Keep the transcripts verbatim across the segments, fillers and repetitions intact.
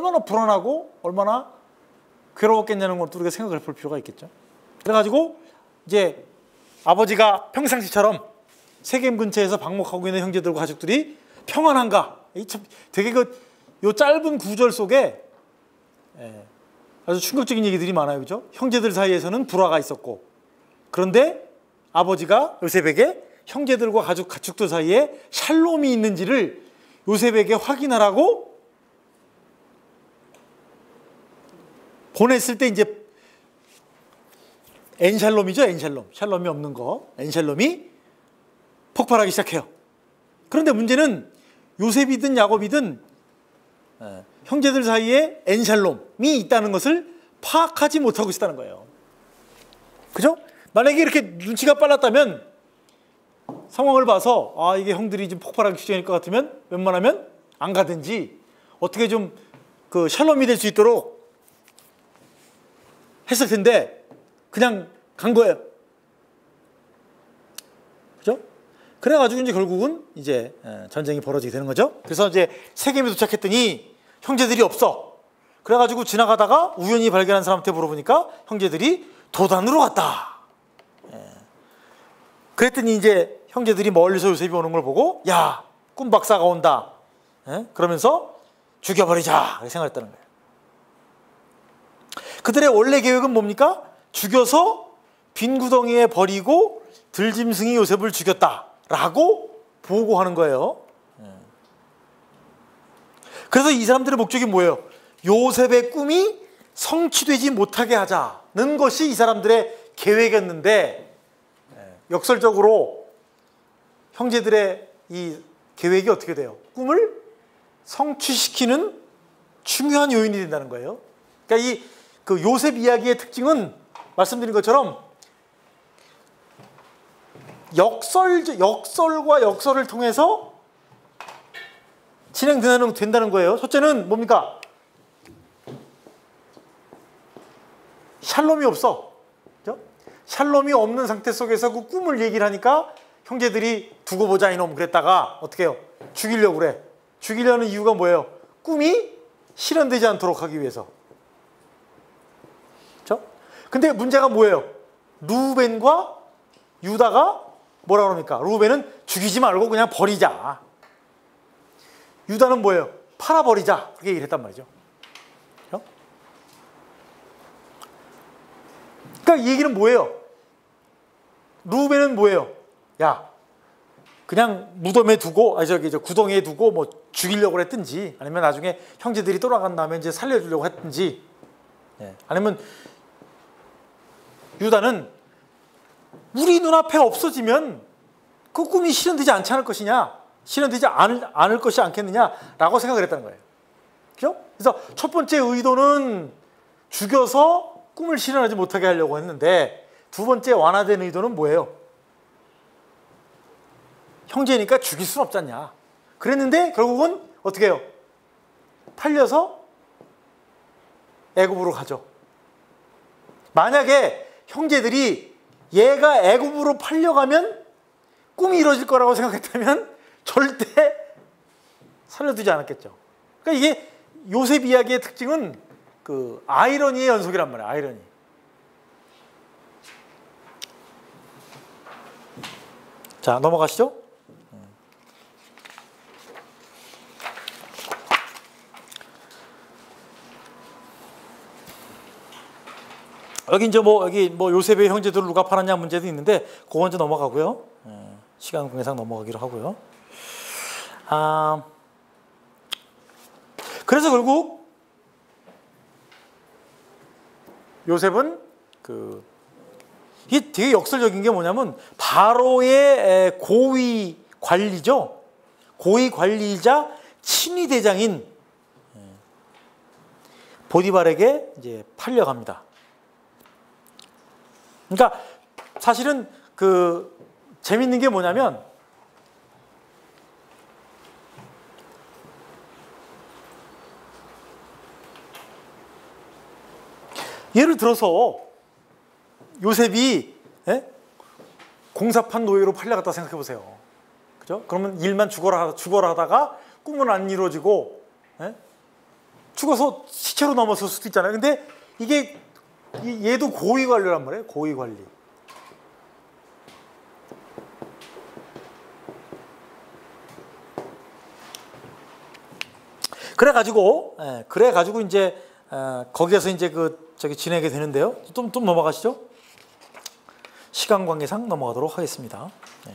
얼마나 불안하고 얼마나 괴로웠겠냐는 것도 우리가 생각을 볼 필요가 있겠죠. 그래가지고 이제 아버지가 평상시처럼 세겜 근처에서 방목하고 있는 형제들과 가족들이 평안한가? 이 참 되게 그 요 짧은 구절 속에 예, 아주 충격적인 얘기들이 많아요, 그죠? 형제들 사이에서는 불화가 있었고, 그런데 아버지가 요셉에게 형제들과 가족 가축들 사이에 샬롬이 있는지를 요셉에게 확인하라고 보냈을 때 이제 엔샬롬이죠, 엔샬롬. 샬롬이 없는 거, 엔샬롬이 폭발하기 시작해요. 그런데 문제는 요셉이든 야곱이든 형제들 사이에 엔샬롬이 있다는 것을 파악하지 못하고 있다는 거예요. 그죠? 만약에 이렇게 눈치가 빨랐다면 상황을 봐서 아 이게 형들이 좀 폭발하기 시작일 것 같으면 웬만하면 안 가든지 어떻게 좀 그 샬롬이 될 수 있도록 했을 텐데 그냥 간 거예요. 그죠? 그래가지고 이제 결국은 이제 전쟁이 벌어지게 되는 거죠. 그래서 이제 세겜에 도착했더니 형제들이 없어. 그래가지고 지나가다가 우연히 발견한 사람한테 물어보니까 형제들이 도단으로 갔다. 예. 그랬더니 이제 형제들이 멀리서 요셉이 오는 걸 보고 야, 꿈박사가 온다. 예? 그러면서 죽여버리자 이렇게 생각했다는 거예요. 그들의 원래 계획은 뭡니까? 죽여서 빈 구덩이에 버리고 들짐승이 요셉을 죽였다라고 보고하는 거예요. 그래서 이 사람들의 목적이 뭐예요? 요셉의 꿈이 성취되지 못하게 하자는 것이 이 사람들의 계획이었는데 역설적으로 형제들의 이 계획이 어떻게 돼요? 꿈을 성취시키는 중요한 요인이 된다는 거예요. 그러니까 이 그 요셉 이야기의 특징은 말씀드린 것처럼 역설, 역설과 역설을 통해서 진행된다는 된다는 거예요. 첫째는 뭡니까? 샬롬이 없어. 그죠? 샬롬이 없는 상태 속에서 그 꿈을 얘기를 하니까 형제들이 두고 보자 이놈 그랬다가 어떻게 해요? 죽이려고 그래. 죽이려는 이유가 뭐예요? 꿈이 실현되지 않도록 하기 위해서. 그렇죠? 근데 문제가 뭐예요? 루벤과 유다가 뭐라 그럽니까? 루벤은 죽이지 말고 그냥 버리자. 유다는 뭐예요? 팔아버리자. 그렇게 얘기를 했단 말이죠. 그렇죠? 그러니까 이 얘기는 뭐예요? 루벤은 뭐예요? 야, 그냥 무덤에 두고, 아니 저기 저 구덩이에 두고 뭐 죽이려고 했든지, 아니면 나중에 형제들이 돌아간 다음에 이제 살려주려고 했든지, 예. 아니면 유다는 우리 눈앞에 없어지면 그 꿈이 실현되지 않지 않을 것이냐, 실현되지 않을, 않을 것이 않겠느냐라고 생각을 했다는 거예요. 그죠? 그래서 첫 번째 의도는 죽여서 꿈을 실현하지 못하게 하려고 했는데, 두 번째 완화된 의도는 뭐예요? 형제니까 죽일 수는 없지 않냐. 그랬는데 결국은 어떻게 해요? 팔려서 애굽으로 가죠. 만약에 형제들이 얘가 애굽으로 팔려가면 꿈이 이루어질 거라고 생각했다면 절대 살려두지 않았겠죠. 그러니까 이게 요셉 이야기의 특징은 그 아이러니의 연속이란 말이에요. 아이러니. 자, 넘어가시죠. 여기 이제 뭐 여기 뭐 요셉의 형제들을 누가 팔았냐 문제도 있는데 그건 이제 넘어가고요. 시간 관계상 넘어가기로 하고요. 아, 그래서 결국 요셉은 그 이게 되게 역설적인 게 뭐냐면 바로의 고위 관리죠. 고위 관리이자 친위 대장인 보디발에게 이제 팔려갑니다. 그러니까 사실은 그 재밌는 게 뭐냐면 예를 들어서 요셉이 예? 공사판 노예로 팔려갔다 생각해 보세요. 그죠? 그러면 일만 죽어라 죽어라 하다가 꿈은 안 이루어지고 예? 죽어서 시체로 넘어설 수도 있잖아요. 근데 이게 얘도 고위 관리란 말이에요. 고위 관리. 그래가지고, 예, 그래가지고 이제 어, 거기에서 이제 그 저기 지내게 되는데요. 좀, 좀 넘어가시죠. 시간 관계상 넘어가도록 하겠습니다. 예.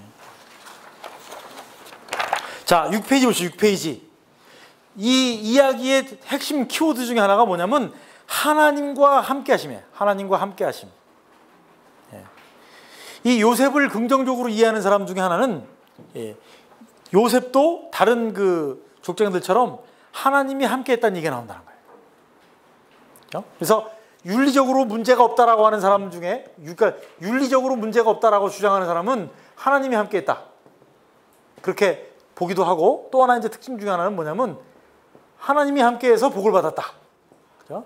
자, 육 페이지 보시죠. 육 페이지. 이 이야기의 핵심 키워드 중에 하나가 뭐냐면 하나님과 함께 하심이에요. 하나님과 함께 하심. 예. 이 요셉을 긍정적으로 이해하는 사람 중에 하나는 예, 요셉도 다른 그 족장들처럼 하나님이 함께 했다는 얘기가 나온다는 거예요. 그렇죠? 그래서 윤리적으로 문제가 없다라고 하는 사람 중에, 그러니까 윤리적으로 문제가 없다라고 주장하는 사람은 하나님이 함께 했다. 그렇게 보기도 하고, 또 하나 이제 특징 중에 하나는 뭐냐면 하나님이 함께해서 복을 받았다. 그렇죠?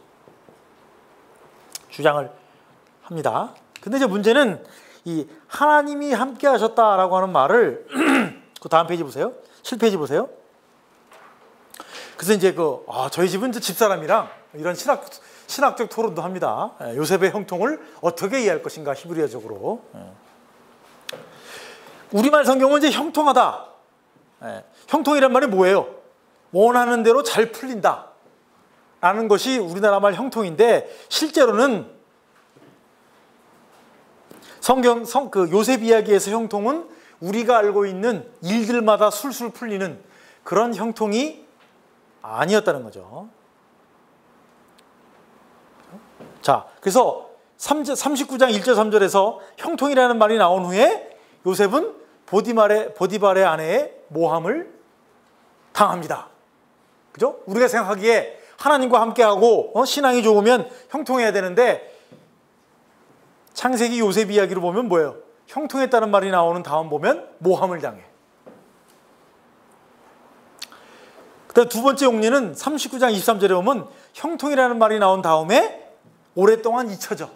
주장을 합니다. 근데 이제 문제는 이 하나님이 함께 하셨다라고 하는 말을 그 다음 페이지 보세요. 칠 페이지 보세요. 그래서 이제 그 아, 저희 집은 이제 집사람이랑 이런 신학 신학적 토론도 합니다. 요셉의 형통을 어떻게 이해할 것인가 히브리어적으로. 우리말 성경은 이제 형통하다. 형통이란 말이 뭐예요? 원하는 대로 잘 풀린다 라는 것이 우리나라 말 형통인데, 실제로는 성경 성, 그 요셉 이야기에서 형통은 우리가 알고 있는 일들마다 술술 풀리는 그런 형통이 아니었다는 거죠. 자, 그래서 삼십구 장 일 절 삼 절에서 형통이라는 말이 나온 후에 요셉은 보디발의, 보디발의 아내의 모함을 당합니다. 그죠? 우리가 생각하기에 하나님과 함께하고 어? 신앙이 좋으면 형통해야 되는데, 창세기 요셉 이야기로 보면 뭐예요? 형통했다는 말이 나오는 다음 보면 모함을 당해. 그다음 두 번째 용례는 삼십구 장 이십삼 절에 보면 형통이라는 말이 나온 다음에 오랫동안 잊혀져.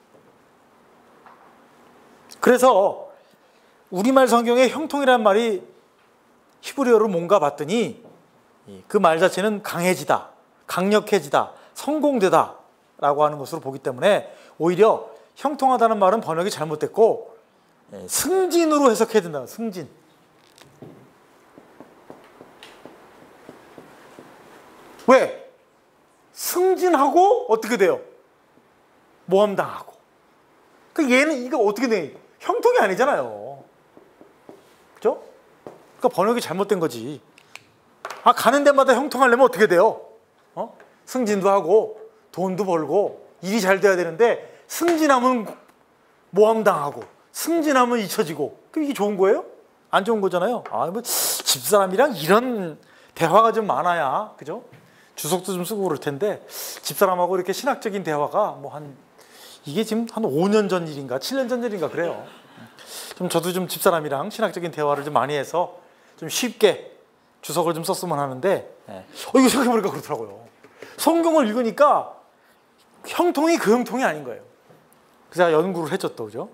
그래서 우리말 성경에 형통이라는 말이 히브리어로 뭔가 봤더니 그 말 자체는 강해지다, 강력해지다, 성공되다 라고 하는 것으로 보기 때문에 오히려 형통하다는 말은 번역이 잘못됐고 승진으로 해석해야 된다. 승진. 왜? 승진하고 어떻게 돼요? 모함당하고. 그 얘는 이거 어떻게 돼? 형통이 아니잖아요. 그죠? 그러니까 번역이 잘못된 거지. 아, 가는 데마다 형통하려면 어떻게 돼요? 어? 승진도 하고 돈도 벌고 일이 잘 돼야 되는데, 승진하면 모함당하고 승진하면 잊혀지고, 그럼 이게 좋은 거예요? 안 좋은 거잖아요. 아, 뭐 집사람이랑 이런 대화가 좀 많아야, 그죠? 주석도 좀 쓰고 그럴 텐데, 집사람하고 이렇게 신학적인 대화가 뭐 한, 이게 지금 한 오 년 전 일인가 칠 년 전 일인가 그래요. 좀 저도 좀 집사람이랑 신학적인 대화를 좀 많이 해서 좀 쉽게 주석을 좀 썼으면 하는데, 어, 이거 생각해보니까 그렇더라고요. 성경을 읽으니까 형통이 그 형통이 아닌 거예요. 그래서 제가 연구를 했죠 또, 그죠?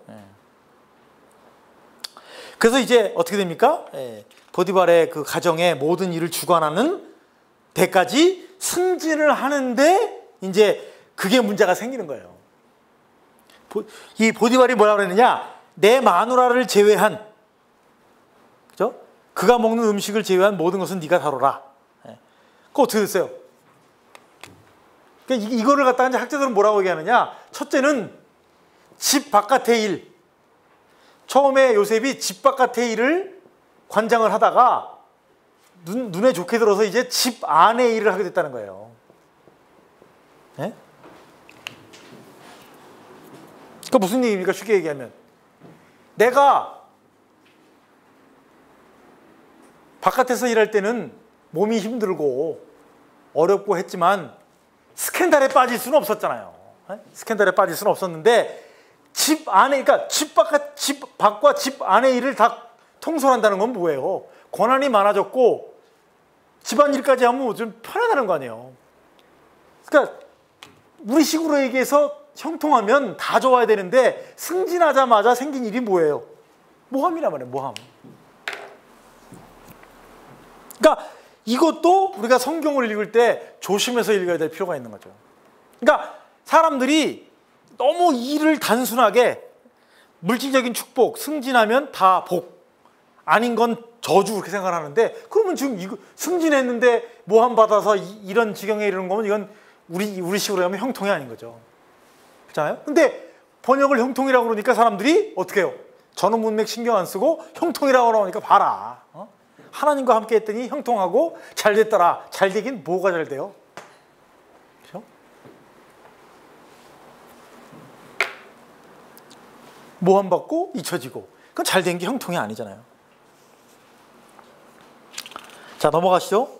그래서 이제 어떻게 됩니까? 보디발의 그 가정의 모든 일을 주관하는 데까지 승진을 하는데 이제 그게 문제가 생기는 거예요. 이 보디발이 뭐라 그랬느냐? 내 마누라를 제외한, 그죠? 그가 먹는 음식을 제외한 모든 것은 네가 다뤄라. 그거 어떻게 됐어요? 그러니까 이거를 갖다가 이제 학자들은 뭐라고 얘기하느냐? 첫째는 집 바깥의 일. 처음에 요셉이 집 바깥의 일을 관장을 하다가 눈, 눈에 좋게 들어서 이제 집 안의 일을 하게 됐다는 거예요. 네? 그러니까 무슨 얘기입니까? 쉽게 얘기하면 내가 바깥에서 일할 때는 몸이 힘들고 어렵고 했지만 스캔들에 빠질 수는 없었잖아요. 네? 스캔들에 빠질 수는 없었는데 집 안에, 그러니까 집 바깥, 집 밖과 집 안의 일을 다 통솔한다는 건 뭐예요? 권한이 많아졌고 집안일까지 하면 좀 편하다는 거 아니에요. 그러니까 우리식으로 얘기해서 형통하면 다 좋아야 되는데 승진하자마자 생긴 일이 뭐예요? 모함이란 말이에요. 모함. 그러니까 이것도 우리가 성경을 읽을 때 조심해서 읽어야 될 필요가 있는 거죠. 그러니까 사람들이 너무 일을 단순하게 물질적인 축복, 승진하면 다 복, 아닌 건 저주 그렇게 생각하는데, 그러면 지금 이거 승진했는데 모함 받아서 이, 이런 지경에 이르는 거면 이건 우리 우리 식으로 하면 형통이 아닌 거죠. 그렇잖아요? 근데 번역을 형통이라고 그러니까 사람들이 어떻게 해요? 전후 문맥 신경 안 쓰고 형통이라고 나오니까 봐라. 어? 하나님과 함께 했더니 형통하고 잘 됐더라. 잘 되긴 뭐가 잘 돼요? 그렇죠? 모함 받고 잊혀지고, 그건 잘 된 게 형통이 아니잖아요. 자, 넘어가시죠.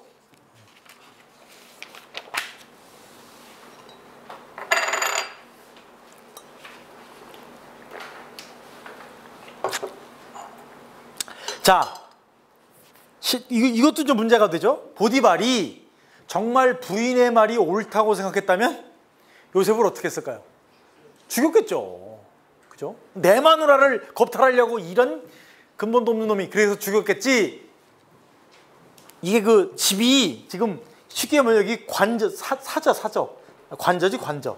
자, 시, 이거, 이것도 좀 문제가 되죠. 보디발이 정말 부인의 말이 옳다고 생각했다면 요셉을 어떻게 했을까요? 죽였겠죠. 그죠? 내 마누라를 겁탈하려고 이런 근본도 없는 놈이 그래서 죽였겠지. 이게 그 집이 지금 쉽게 말하면 여기 관저, 사, 사저, 사저. 관저지, 관저.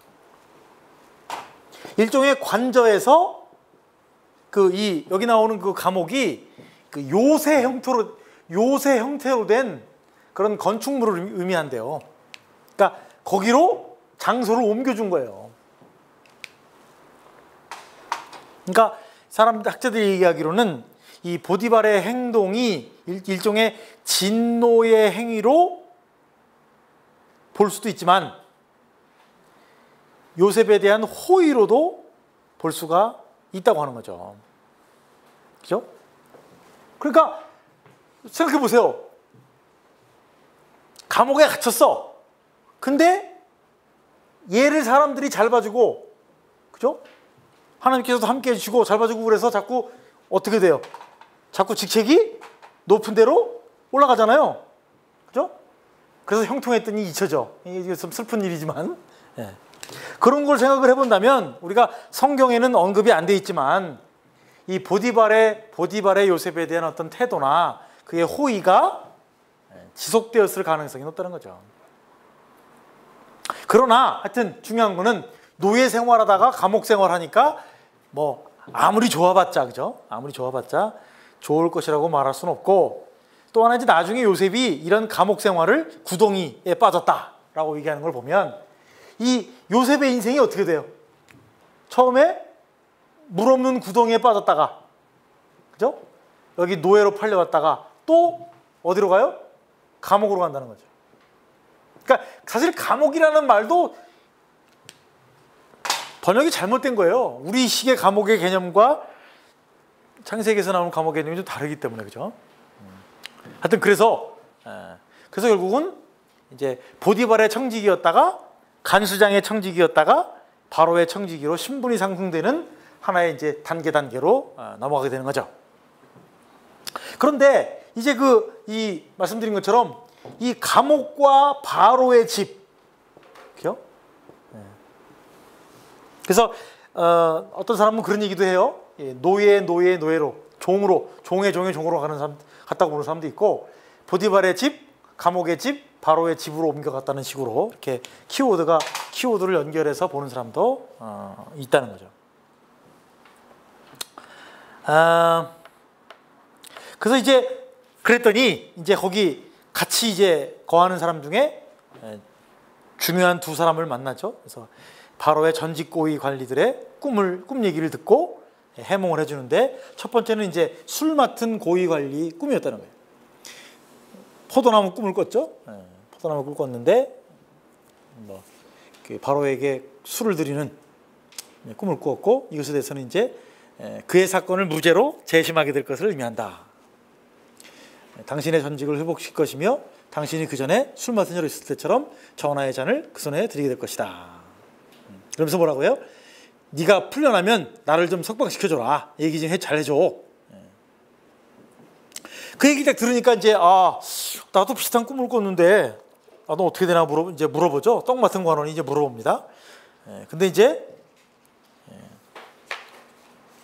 일종의 관저에서 그 이 여기 나오는 그 감옥이 그 요새 형태로 요새 형태로 된 그런 건축물을 의미한대요. 그러니까 거기로 장소를 옮겨준 거예요. 그러니까 사람 학자들이 얘기하기로는 이 보디발의 행동이 일종의 진노의 행위로 볼 수도 있지만 요셉에 대한 호의로도 볼 수가 있다고 하는 거죠. 그죠? 그러니까 생각해 보세요. 감옥에 갇혔어. 근데 얘를 사람들이 잘 봐주고, 그죠? 하나님께서도 함께 해주시고 잘 봐주고 그래서 자꾸 어떻게 돼요? 자꾸 직책이 높은 데로 올라가잖아요. 그죠? 그래서 형통했더니 잊혀져. 이게 좀 슬픈 일이지만, 예. 그런 걸 생각을 해본다면 우리가 성경에는 언급이 안 돼 있지만 이 보디발의 보디발의 요셉에 대한 어떤 태도나 그의 호의가 지속되었을 가능성이 높다는 거죠. 그러나 하여튼 중요한 거는 노예 생활하다가 감옥 생활하니까 뭐 아무리 좋아봤자, 그죠? 아무리 좋아봤자 좋을 것이라고 말할 수는 없고, 또 하나 이제 나중에 요셉이 이런 감옥 생활을 구덩이에 빠졌다라고 얘기하는 걸 보면 이 요셉의 인생이 어떻게 돼요? 처음에 물 없는 구덩이에 빠졌다가, 그죠? 여기 노예로 팔려왔다가 또 어디로 가요? 감옥으로 간다는 거죠. 그러니까 사실 감옥이라는 말도 번역이 잘못된 거예요. 우리 식의 감옥의 개념과 창세기에서 나오는 감옥의 개념이 좀 다르기 때문에, 그죠? 하여튼 그래서 그래서 결국은 이제 보디발의 청지기였다가 간수장의 청지기였다가 바로의 청지기로 신분이 상승되는 하나의 이제 단계 단계로 넘어가게 되는 거죠. 그런데 이제 그 이 말씀드린 것처럼 이 감옥과 바로의 집, 그죠? 그래서 어, 어떤 사람은 그런 얘기도 해요. 노예 노예 노예로, 종으로, 종의 종의 종으로 가는 사람, 갔다고 보는 사람도 있고, 보디발의 집, 감옥의 집, 바로의 집으로 옮겨갔다는 식으로 이렇게 키워드가 키워드를 연결해서 보는 사람도 어, 있다는 거죠. 아, 그래서 이제 그랬더니 이제 거기 같이 이제 거하는 사람 중에 중요한 두 사람을 만나죠. 그래서 바로의 전직 고위 관리들의 꿈을 꿈 얘기를 듣고 해몽을 해주는데, 첫 번째는 이제 술 맡은 고위 관리 꿈이었다는 거예요. 포도나무 꿈을 꿨죠. 포도나무 꿈을 꿨는데 뭐 바로에게 술을 드리는 꿈을 꾸었고, 이것에 대해서는 이제 그의 사건을 무죄로 재심하게 될 것을 의미한다. 당신의 전직을 회복시킬 것이며 당신이 그 전에 술 맡은 자로 있을 때처럼 전하의 잔을 그 손에 드리게 될 것이다. 그러면서 뭐라고요? 네가 풀려나면 나를 좀 석방시켜줘라. 얘기 좀 잘해줘. 그 얘기 딱 들으니까 이제 아 나도 비슷한 꿈을 꿨는데 아, 너 어떻게 되나 물어 이제 물어보죠. 떡 맡은 관원이 이제 물어봅니다. 예, 근데 이제 예,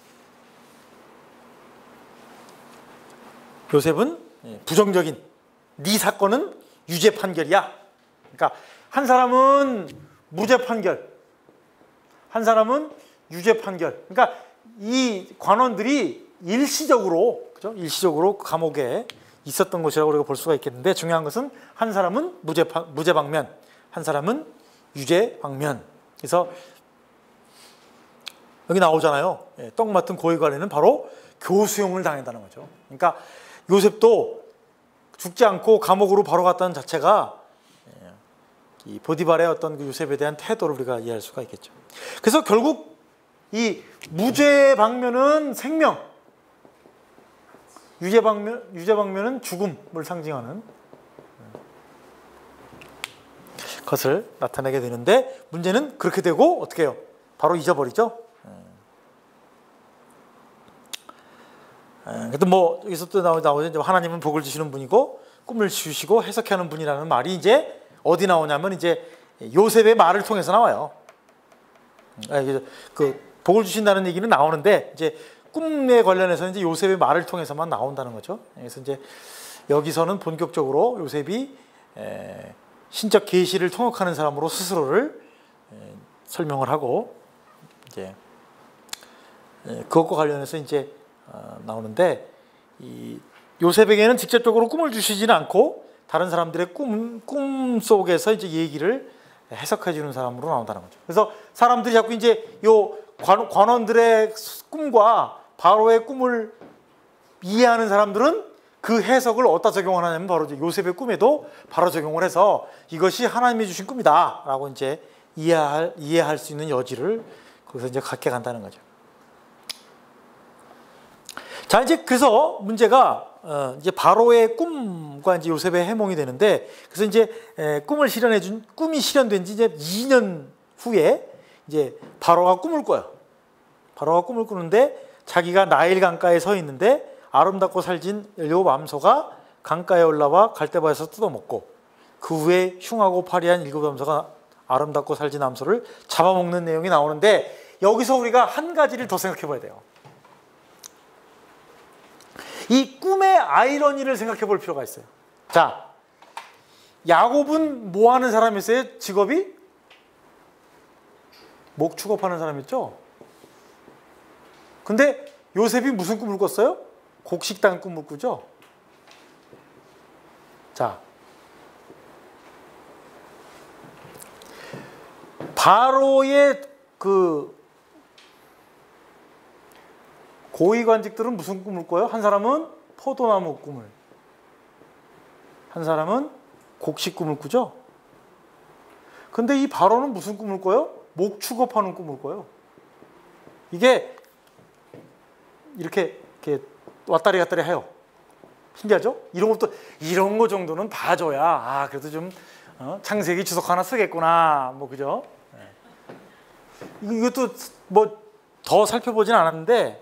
요셉은 부정적인 네 사건은 유죄 판결이야. 그러니까 한 사람은 무죄 판결, 한 사람은 유죄 판결. 그러니까 이 관원들이 일시적으로, 그죠? 일시적으로 감옥에 있었던 것이라고 우리가 볼 수가 있겠는데, 중요한 것은 한 사람은 무죄 무죄 방면, 한 사람은 유죄 방면. 그래서 여기 나오잖아요. 예, 떡 맡은 고위 관리는 바로 교수형을 당했다는 거죠. 그러니까 요셉도 죽지 않고 감옥으로 바로 갔다는 자체가 이 보디발의 어떤 그 요셉에 대한 태도를 우리가 이해할 수가 있겠죠. 그래서 결국 이 무죄 방면은 생명, 유죄 방면, 유죄 방면은 죽음을 상징하는 것을 나타내게 되는데, 문제는 그렇게 되고 어떻게 해요? 바로 잊어버리죠. 그래도 뭐 여기서 또 나오죠. 하나님은 복을 주시는 분이고 꿈을 주시고 해석하는 분이라는 말이 이제 어디 나오냐면 이제 요셉의 말을 통해서 나와요. 그 복을 주신다는 얘기는 나오는데 이제 꿈에 관련해서 이제 요셉의 말을 통해서만 나온다는 거죠. 그래서 이제 여기서는 본격적으로 요셉이 신적 계시를 통역하는 사람으로 스스로를 설명을 하고 이제 그것과 관련해서 이제 나오는데, 이 요셉에게는 직접적으로 꿈을 주시지는 않고 다른 사람들의 꿈, 꿈 속에서 이제 얘기를 해석해 주는 사람으로 나온다는 거죠. 그래서 사람들이 자꾸 이제 요 관, 관원들의 꿈과 바로의 꿈을 이해하는 사람들은 그 해석을 어디다 적용을 하냐면 바로 이제 요셉의 꿈에도 바로 적용을 해서 이것이 하나님이 주신 꿈이다라고 이제 이해할 이해할 수 있는 여지를 거기서 이제 갖게 간다는 거죠. 자, 이제 그래서 문제가 어 이제 바로의 꿈과 이제 요셉의 해몽이 되는데, 그래서 이제 에, 꿈을 실현해 준 꿈이 실현된 지 이제 이 년 후에 이제 바로가 꿈을 꿔요. 바로가 꿈을 꾸는데 자기가 나일 강가에 서 있는데 아름답고 살진 일곱 암소가 강가에 올라와 갈대바에서 뜯어먹고, 그 후에 흉하고 파리한 일곱 암소가 아름답고 살진 암소를 잡아먹는 내용이 나오는데, 여기서 우리가 한 가지를 더 생각해 봐야 돼요. 이 꿈의 아이러니를 생각해 볼 필요가 있어요. 자, 야곱은 뭐 하는 사람이었어요? 직업이? 목 축업하는 사람이었죠? 근데 요셉이 무슨 꿈을 꿨어요? 곡식당 꿈을 꾸죠? 자, 바로의 그 고위관직들은 무슨 꿈을 꿔요? 한 사람은 포도나무 꿈을, 한 사람은 곡식 꿈을 꾸죠? 근데 이 바로는 무슨 꿈을 꿔요? 목 축업하는 꿈을 꿔요. 이게 이렇게, 이렇게 왔다리 갔다리 해요. 신기하죠? 이런 것도, 이런 거 정도는 봐줘야, 아, 그래도 좀 어, 창세기 주석 하나 쓰겠구나, 뭐, 그죠? 네. 이것도 뭐 더 살펴보진 않았는데,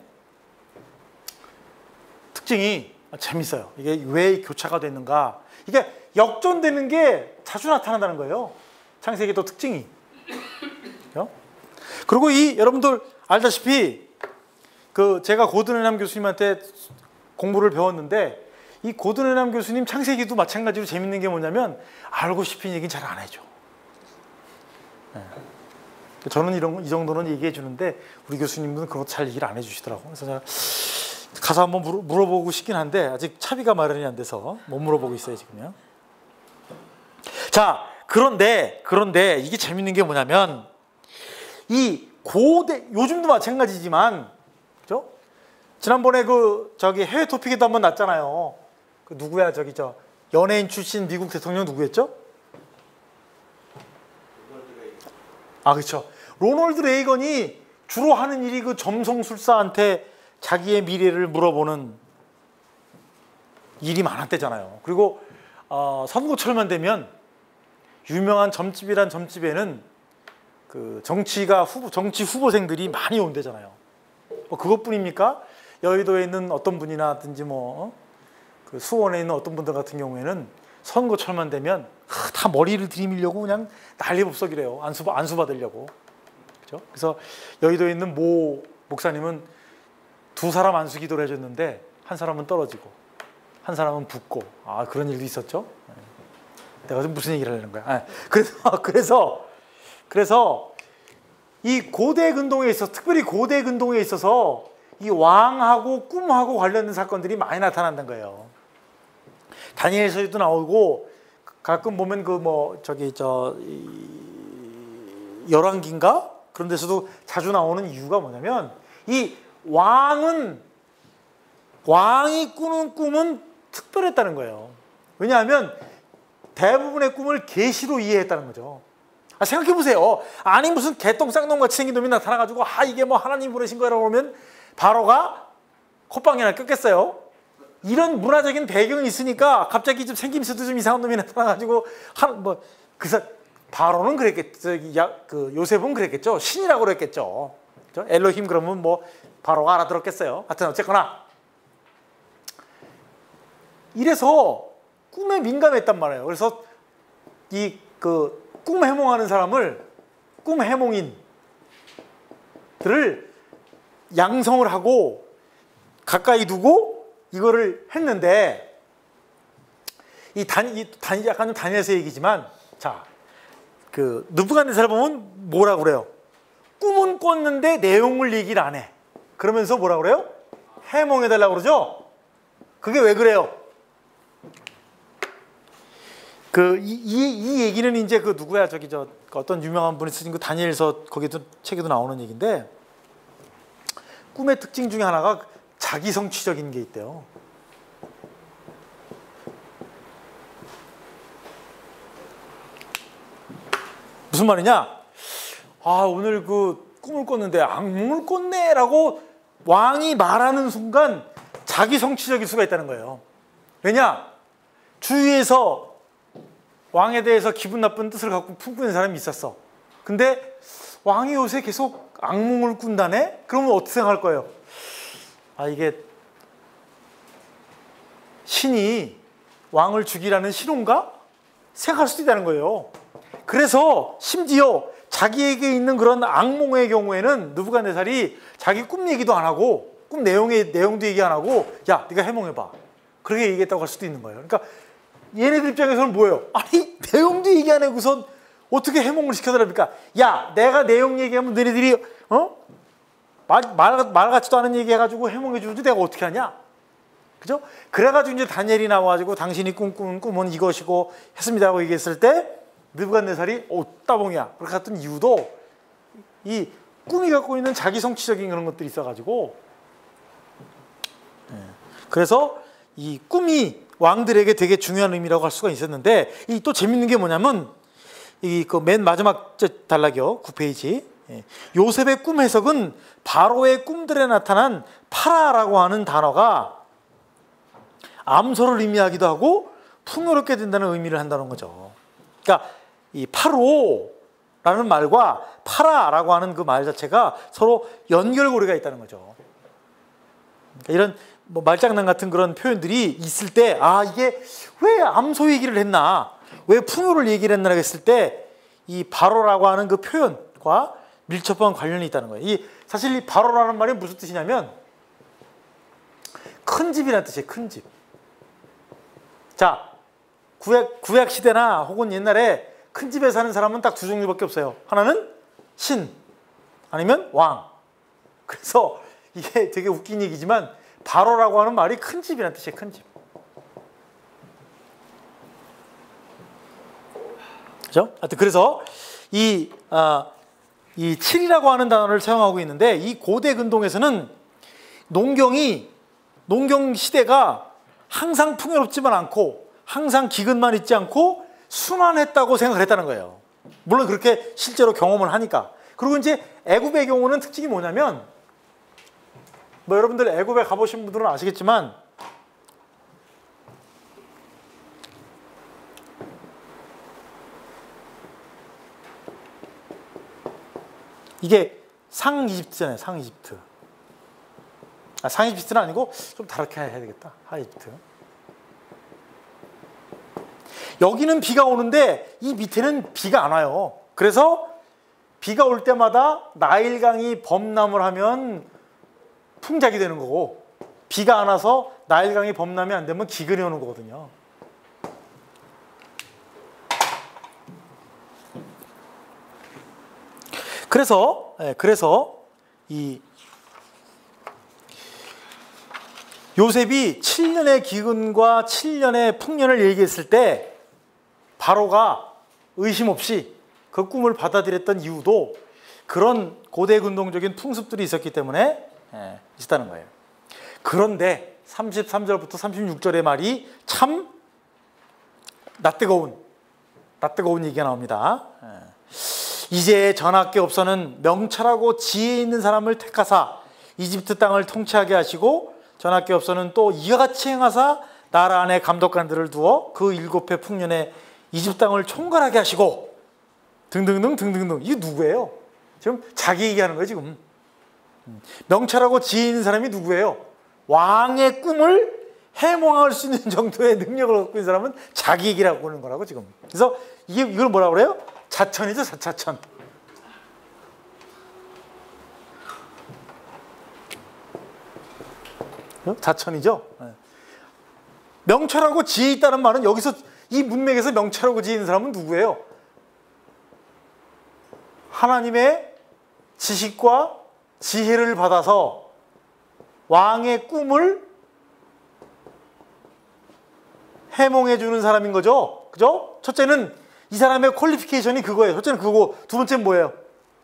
특징이 재밌어요. 이게 왜 교차가 됐는가? 이게 역전되는 게 자주 나타난다는 거예요. 창세기 또 특징이. 그렇죠? 그리고 이 여러분들 알다시피 그 제가 고든해남 교수님한테 공부를 배웠는데, 이 고든해남 교수님 창세기도 마찬가지로 재밌는 게 뭐냐면 알고 싶은 얘기는 잘 안 해줘. 네. 저는 이런 이 정도는 얘기해 주는데 우리 교수님은 그런 거 잘 얘기를 안 해주시더라고요. 그래서 제가 가서 한번 물어, 물어보고 싶긴 한데 아직 차비가 마련이 안 돼서 못 물어보고 있어요 지금요. 자, 그런데 그런데 이게 재밌는 게 뭐냐면, 이 고대, 요즘도 마찬가지지만, 그죠? 지난번에 그 저기 해외 토픽에도 한번 났잖아요. 그 누구야, 저기 저 연예인 출신 미국 대통령 누구였죠? 아, 그렇죠. 로널드 레이건이 주로 하는 일이 그 점성술사한테 자기의 미래를 물어보는 일이 많았대잖아요. 그리고 어, 선거철만 되면 유명한 점집이란 점집에는 그 정치가 후보, 정치 후보생들이 많이 온대잖아요. 뭐 그것뿐입니까? 여의도에 있는 어떤 분이나든지 뭐 그 수원에 있는 어떤 분들 같은 경우에는 선거철만 되면 다 머리를 들이밀려고 그냥 난리법석이래요. 안수 안수 받으려고. 그죠? 그래서 여의도에 있는 모 목사님은 두 사람 안수 기도를 해줬는데 한 사람은 떨어지고, 한 사람은 붓고. 아, 그런 일도 있었죠. 내가 지금 무슨 얘기를 하려는 거야. 아, 그래서 그래서 그래서 이 고대 근동에 있어서, 특별히 고대 근동에 있어서 이 왕하고 꿈하고 관련된 사건들이 많이 나타난다는 거예요. 다니엘서에도 나오고 가끔 보면 그 뭐 저기 저 열왕기인가 그런 데서도 자주 나오는 이유가 뭐냐면, 이 왕은 왕이 꾸는 꿈은 특별했다는 거예요. 왜냐하면 대부분의 꿈을 계시로 이해했다는 거죠. 아, 생각해 보세요. 아니 무슨 개똥 쌍놈같이 생긴 놈이 나타나가지고 아 이게 뭐 하나님 보내신 거라고 하면 바로가 콧방이나 꼈겠어요. 이런 문화적인 배경이 있으니까 갑자기 좀 생김새도 좀 이상한 놈이 나타나가지고 한뭐 그사 바로는 그랬겠죠. 야, 그 요셉은 그랬겠죠. 신이라고 그랬겠죠. 그렇죠? 엘로힘 그러면 뭐 바로가 알아들었겠어요. 하여튼 어쨌거나 이래서 꿈에 민감했단 말이에요. 그래서 이 그 꿈 해몽하는 사람을 꿈 해몽인들을 양성을 하고 가까이 두고 이거를 했는데, 이 단, 이 단, 약간 좀 다니엘서 얘기지만, 자, 그 느부갓네살 보면 뭐라 그래요? 꿈은 꿨는데 내용을 얘기를 안 해. 그러면서 뭐라 그래요? 해몽해달라고 그러죠? 그게 왜 그래요? 그, 이, 이, 이 얘기는 이제 그 누구야? 저기 저 어떤 유명한 분이 쓰신 그 다니엘서 거기도 책에도 나오는 얘기인데, 꿈의 특징 중에 하나가 자기 성취적인 게 있대요. 무슨 말이냐? 아, 오늘 그 꿈을 꿨는데 악몽을 꿨네라고 왕이 말하는 순간 자기 성취적일 수가 있다는 거예요. 왜냐? 주위에서 왕에 대해서 기분 나쁜 뜻을 갖고 품고 있는 사람이 있었어. 근데 왕이 요새 계속 악몽을 꾼다네? 그러면 어떻게 생각할 거예요? 아, 이게 신이 왕을 죽이라는 신호인가? 생각할 수도 있다는 거예요. 그래서 심지어 자기에게 있는 그런 악몽의 경우에는 느부갓네살이 자기 꿈 얘기도 안 하고 꿈 내용의 내용도 얘기 안 하고 야, 네가 해몽해봐. 그렇게 얘기했다고 할 수도 있는 거예요. 그러니까 얘네들 입장에서는 뭐예요? 아니 내용도 얘기 안 하고선 어떻게 해몽을 시켜달랍니까? 야, 내가 내용 얘기하면 너네들이 어? 말, 말, 말 같지도 않은 얘기 해가지고 해몽해 주는데 내가 어떻게 하냐? 그죠? 그래가지고 이제 다니엘이 나와가지고 당신이 꿈꾼 꿈은 이것이고 했습니다라고 얘기했을 때 느부갓네살이 오, 따봉이야. 그렇게 했던 이유도 이 꿈이 갖고 있는 자기 성취적인 그런 것들이 있어가지고, 그래서 이 꿈이 왕들에게 되게 중요한 의미라고 할 수가 있었는데, 이 또 재밌는 게 뭐냐면 이 그 맨 마지막 단락이요, 구 페이지. 요셉의 꿈 해석은 바로의 꿈들에 나타난 파라라고 하는 단어가 암소를 의미하기도 하고 풍요롭게 된다는 의미를 한다는 거죠. 그러니까 이 파로라는 말과 파라라고 하는 그 말 자체가 서로 연결고리가 있다는 거죠. 그러니까 이런 뭐 말장난 같은 그런 표현들이 있을 때, 아, 이게 왜 암소 얘기를 했나, 왜 풍요를 얘기를 했나 했을 때 이 바로라고 하는 그 표현과 밀접한 관련이 있다는 거예요. 이 사실 이 바로라는 말이 무슨 뜻이냐면 큰 집이라는 뜻이에요. 큰 집. 자, 구약, 구약 시대나 혹은 옛날에 큰 집에 사는 사람은 딱 두 종류밖에 없어요. 하나는 신, 아니면 왕. 그래서 이게 되게 웃긴 얘기지만 바로라고 하는 말이 큰 집이라는 뜻이에요. 큰 집. 그죠? 하여튼 그래서 이, 아, 이 칠이라고 하는 단어를 사용하고 있는데, 이 고대 근동에서는 농경이, 농경 시대가 항상 풍요롭지만 않고 항상 기근만 있지 않고 순환했다고 생각을 했다는 거예요. 물론 그렇게 실제로 경험을 하니까. 그리고 이제 애굽의 경우는 특징이 뭐냐면, 뭐 여러분들 애굽에 가보신 분들은 아시겠지만 이게 상 이집트잖아요. 상 이집트. 아, 상 이집트는 아니고 좀 다르게 해야 되겠다. 하 이집트. 여기는 비가 오는데 이 밑에는 비가 안 와요. 그래서 비가 올 때마다 나일강이 범람을 하면 풍작이 되는 거고, 비가 안 와서 나일강이 범람이 안 되면 기근이 오는 거거든요. 그래서 예, 그래서 이 요셉이 칠 년의 기근과 칠 년의 풍년을 얘기했을 때 바로가 의심 없이 그 꿈을 받아들였던 이유도 그런 고대 근동적인 풍습들이 있었기 때문에 예, 있었다는 거예요. 그런데 삼십삼 절부터 삼십육 절의 말이 참 낯뜨거운 낯뜨거운 얘기가 나옵니다. 예. 이제 전하께옵서는 명철하고 지혜 있는 사람을 택하사 이집트 땅을 통치하게 하시고 전하께옵서는 또 이와 같이 행하사 나라 안에 감독관들을 두어 그 일곱 해 풍년에 이집트 땅을 총괄하게 하시고 등등등 등등등. 이게 누구예요? 지금 자기 얘기하는 거예요 지금. 명철하고 지혜 있는 사람이 누구예요? 왕의 꿈을 해몽할 수 있는 정도의 능력을 갖고 있는 사람은 자기 얘기라고 하는 거라고 지금. 그래서 이게 이걸 뭐라고 그래요? 자천이죠, 자천. 자천이죠. 명철하고 지혜 있다는 말은 여기서 이 문맥에서 명철하고 지혜 있는 사람은 누구예요? 하나님의 지식과 지혜를 받아서 왕의 꿈을 해몽해 주는 사람인 거죠. 그죠? 첫째는 이 사람의 퀄리피케이션이 그거예요. 첫째는 그거고 두 번째는 뭐예요?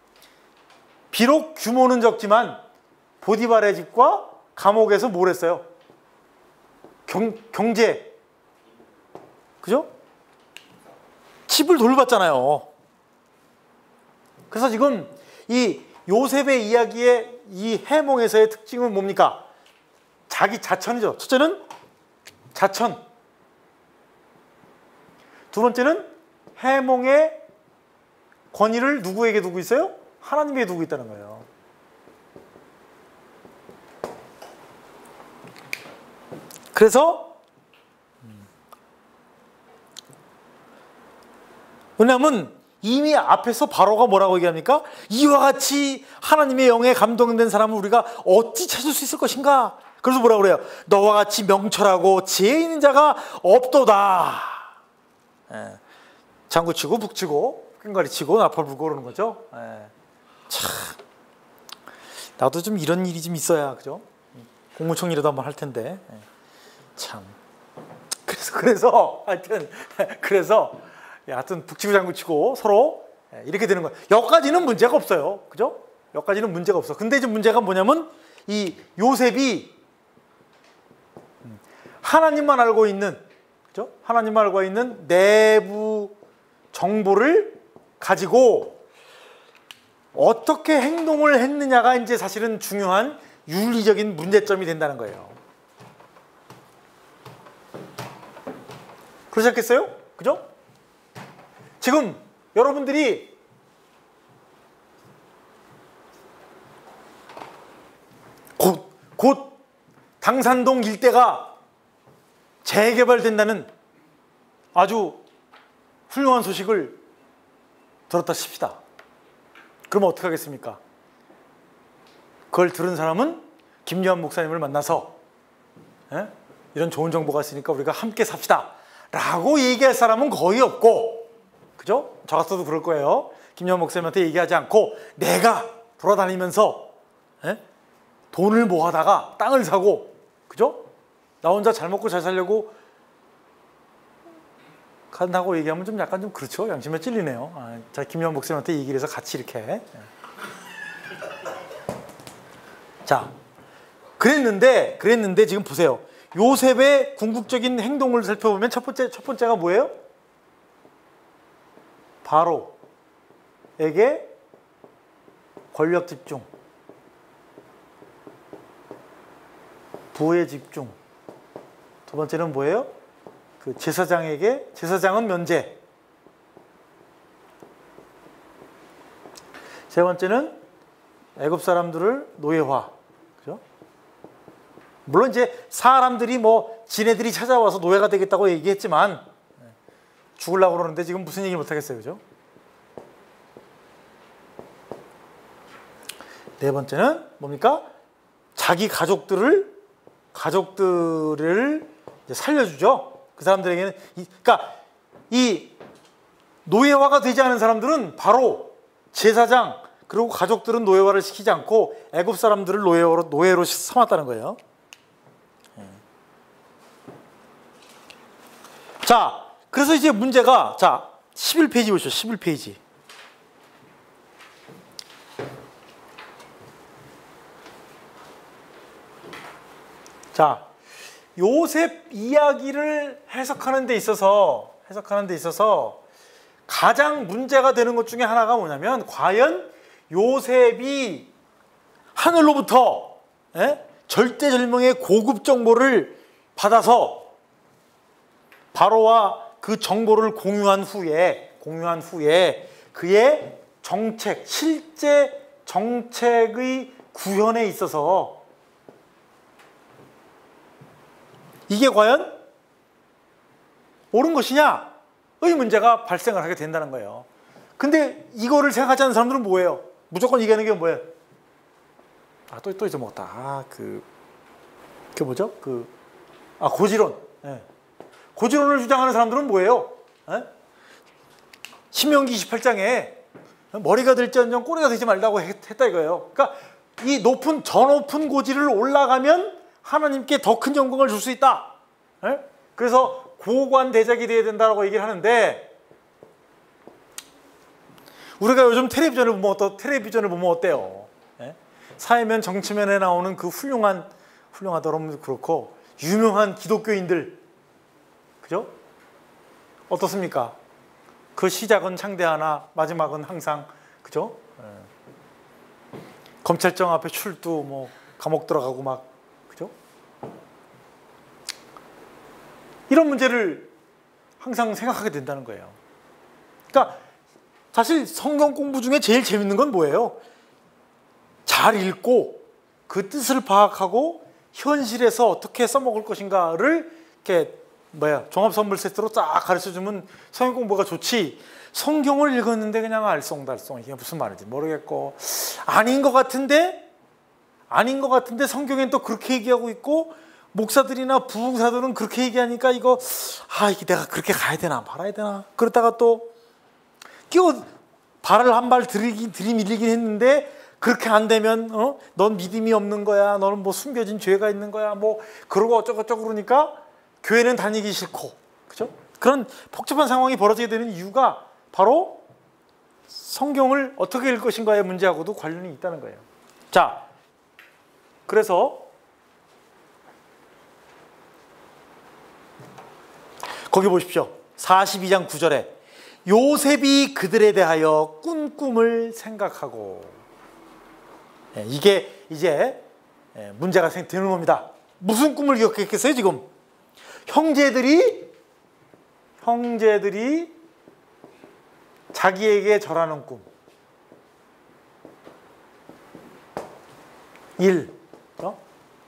비록 규모는 적지만 보디발의 집과 감옥에서 뭘 했어요? 경, 경제. 그죠? 집을 돌봤잖아요. 그래서 지금 이 요셉의 이야기의 이 해몽에서의 특징은 뭡니까? 자기 자천이죠. 첫째는 자천. 두 번째는 해몽의 권위를 누구에게 두고 있어요? 하나님에게 두고 있다는 거예요. 그래서 왜냐하면 이미 앞에서 바로가 뭐라고 얘기합니까? 이와 같이 하나님의 영에 감동된 사람을 우리가 어찌 찾을 수 있을 것인가? 그래서 뭐라고 그래요? 너와 같이 명철하고 지혜 있는 자가 없도다. 예. 장구치고 북치고 끈가리치고 나팔 불고 그러는 거죠. 예. 참 나도 좀 이런 일이 좀 있어야 그죠? 국무총리라도 한번 할 텐데. 예. 참 그래서 그래서 하여튼 그래서 하여튼 북치고 장구치고 서로 이렇게 되는 거예요. 여기까지는 문제가 없어요. 그죠? 여기까지는 문제가 없어. 근데 이제 문제가 뭐냐면 이 요셉이 하나님만 알고 있는 그죠? 하나님만 알고 있는 내부 정보를 가지고 어떻게 행동을 했느냐가 이제 사실은 중요한 윤리적인 문제점이 된다는 거예요. 그러지 않겠어요? 그죠? 지금 여러분들이 곧, 곧 당산동 일대가 재개발된다는 아주 훌륭한 소식을 들었다 칩시다. 그러면 어떻게 하겠습니까? 그걸 들은 사람은 김요한 목사님을 만나서 에? 이런 좋은 정보가 있으니까 우리가 함께 삽시다 라고 얘기할 사람은 거의 없고, 그죠? 저 같아도 그럴 거예요. 김요한 목사님한테 얘기하지 않고 내가 돌아다니면서 에? 돈을 모아다가 땅을 사고, 그죠? 나 혼자 잘 먹고 잘 살려고 간다고 얘기하면 좀 약간 좀 그렇죠. 양심에 찔리네요. 아, 자, 김요한 목사님한테 얘기를 해서 같이 이렇게. 자, 그랬는데, 그랬는데 지금 보세요. 요셉의 궁극적인 행동을 살펴보면 첫 번째, 첫 번째가 뭐예요? 바로에게 권력 집중, 부에 집중. 두 번째는 뭐예요? 그 제사장에게, 제사장은 면제. 세 번째는 애굽 사람들을 노예화. 그죠? 물론 이제 사람들이 뭐 지네들이 찾아와서 노예가 되겠다고 얘기했지만 죽으려고 그러는데 지금 무슨 얘기 못 하겠어요. 그죠? 네 번째는 뭡니까? 자기 가족들을 가족들을 이제 살려주죠. 그 사람들에게는 이, 그러니까 이 노예화가 되지 않은 사람들은 바로 제사장 그리고 가족들은 노예화를 시키지 않고 애굽 사람들을 노예로 노예로 삼았다는 거예요. 자, 그래서 이제 문제가 자 십일 페이지 보시죠. 십일 페이지. 자, 요셉 이야기를 해석하는 데 있어서 해석하는 데 있어서 가장 문제가 되는 것 중에 하나가 뭐냐면 과연 요셉이 하늘로부터 예? 절대절명의 고급 정보를 받아서 바로와 그 정보를 공유한 후에 공유한 후에 그의 정책, 실제 정책의 구현에 있어서 이게 과연 옳은 것이냐의 문제가 발생을 하게 된다는 거예요. 근데 이거를 생각하지 않는 사람들은 뭐예요? 무조건 얘기하는 게 뭐예요? 아, 또, 또 잊어먹었다. 아, 그, 그 뭐죠? 그, 아, 고지론. 예. 고지론을 주장하는 사람들은 뭐예요? 예? 신명기 이십팔 장에 머리가 될지언정 꼬리가 되지 말라고 했다 이거예요. 그러니까 이 높은, 저 높은 고지를 올라가면 하나님께 더 큰 영광을 줄 수 있다. 예? 그래서 고관 대작이 되어야 된다고 얘기를 하는데 우리가 요즘 텔레비전을 보면 어떠, 텔레비전을 보면 어때요? 예? 사회면 정치면에 나오는 그 훌륭한 훌륭하더라면 그렇고 유명한 기독교인들 그죠? 어떻습니까? 그 시작은 창대하나 마지막은 항상 그죠? 예. 검찰청 앞에 출두 뭐 감옥 들어가고 막 그죠? 이런 문제를 항상 생각하게 된다는 거예요. 그러니까 사실 성경 공부 중에 제일 재밌는 건 뭐예요? 잘 읽고 그 뜻을 파악하고 현실에서 어떻게 써먹을 것인가를 이렇게 뭐야 종합 선물 세트로 쫙 가르쳐주면 성경 공부가 좋지. 성경을 읽었는데 그냥 알쏭달쏭 이게 무슨 말인지 모르겠고 아닌 것 같은데 아닌 것 같은데 성경엔 또 그렇게 얘기하고 있고 목사들이나 부흥사들은 그렇게 얘기하니까 이거 아 이게 내가 그렇게 가야 되나 말아야 되나 그러다가 또 끼워 발을 한 발 들이긴 들이밀리긴 했는데 그렇게 안 되면 어? 넌 믿음이 없는 거야. 너는 뭐 숨겨진 죄가 있는 거야. 뭐 그러고 어쩌고저쩌고 그러니까 교회는 다니기 싫고 그죠? 그런 복잡한 상황이 벌어지게 되는 이유가 바로 성경을 어떻게 읽을 것인가의 문제하고도 관련이 있다는 거예요. 자, 그래서 거기 보십시오. 사십이 장 구 절에 요셉이 그들에 대하여 꾼 꿈을 생각하고 이게 이제 문제가 되는 겁니다. 무슨 꿈을 기억했겠어요 지금? 형제들이 형제들이 자기에게 절하는 꿈. 일. 어?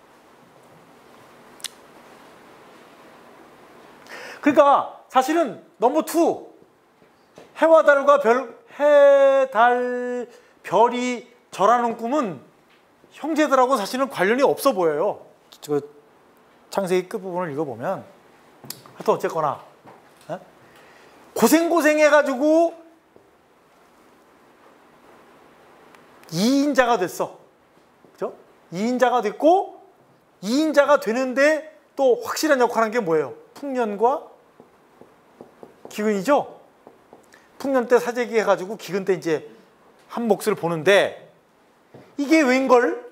그러니까 사실은 넘버 투 해와 달과 별, 해, 달, 별이 절하는 꿈은 형제들하고 사실은 관련이 없어 보여요. 저 창세기 끝부분을 읽어보면 하여튼 어쨌거나 에? 고생고생 해가지고 이인자가 됐어. 그죠? 이인자가 됐고 이인자가 되는데 또 확실한 역할을 한 게 뭐예요? 풍년과 기근이죠? 풍년 때 사재기 해가지고 기근 때 이제 한 몫을 보는데 이게 웬걸?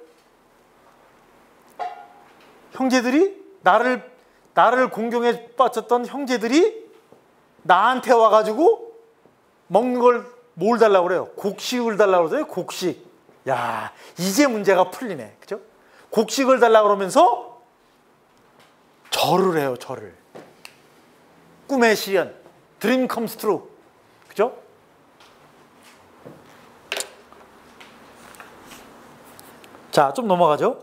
형제들이 나를 나를 공경에 빠졌던 형제들이 나한테 와가지고 먹는 걸 뭘 달라고 그래요? 곡식을 달라고 그러죠? 곡식. 야, 이제 문제가 풀리네. 그죠? 곡식을 달라고 그러면서 절을 해요, 절을. 꿈의 실현. Dream comes true. 그죠? 자, 좀 넘어가죠.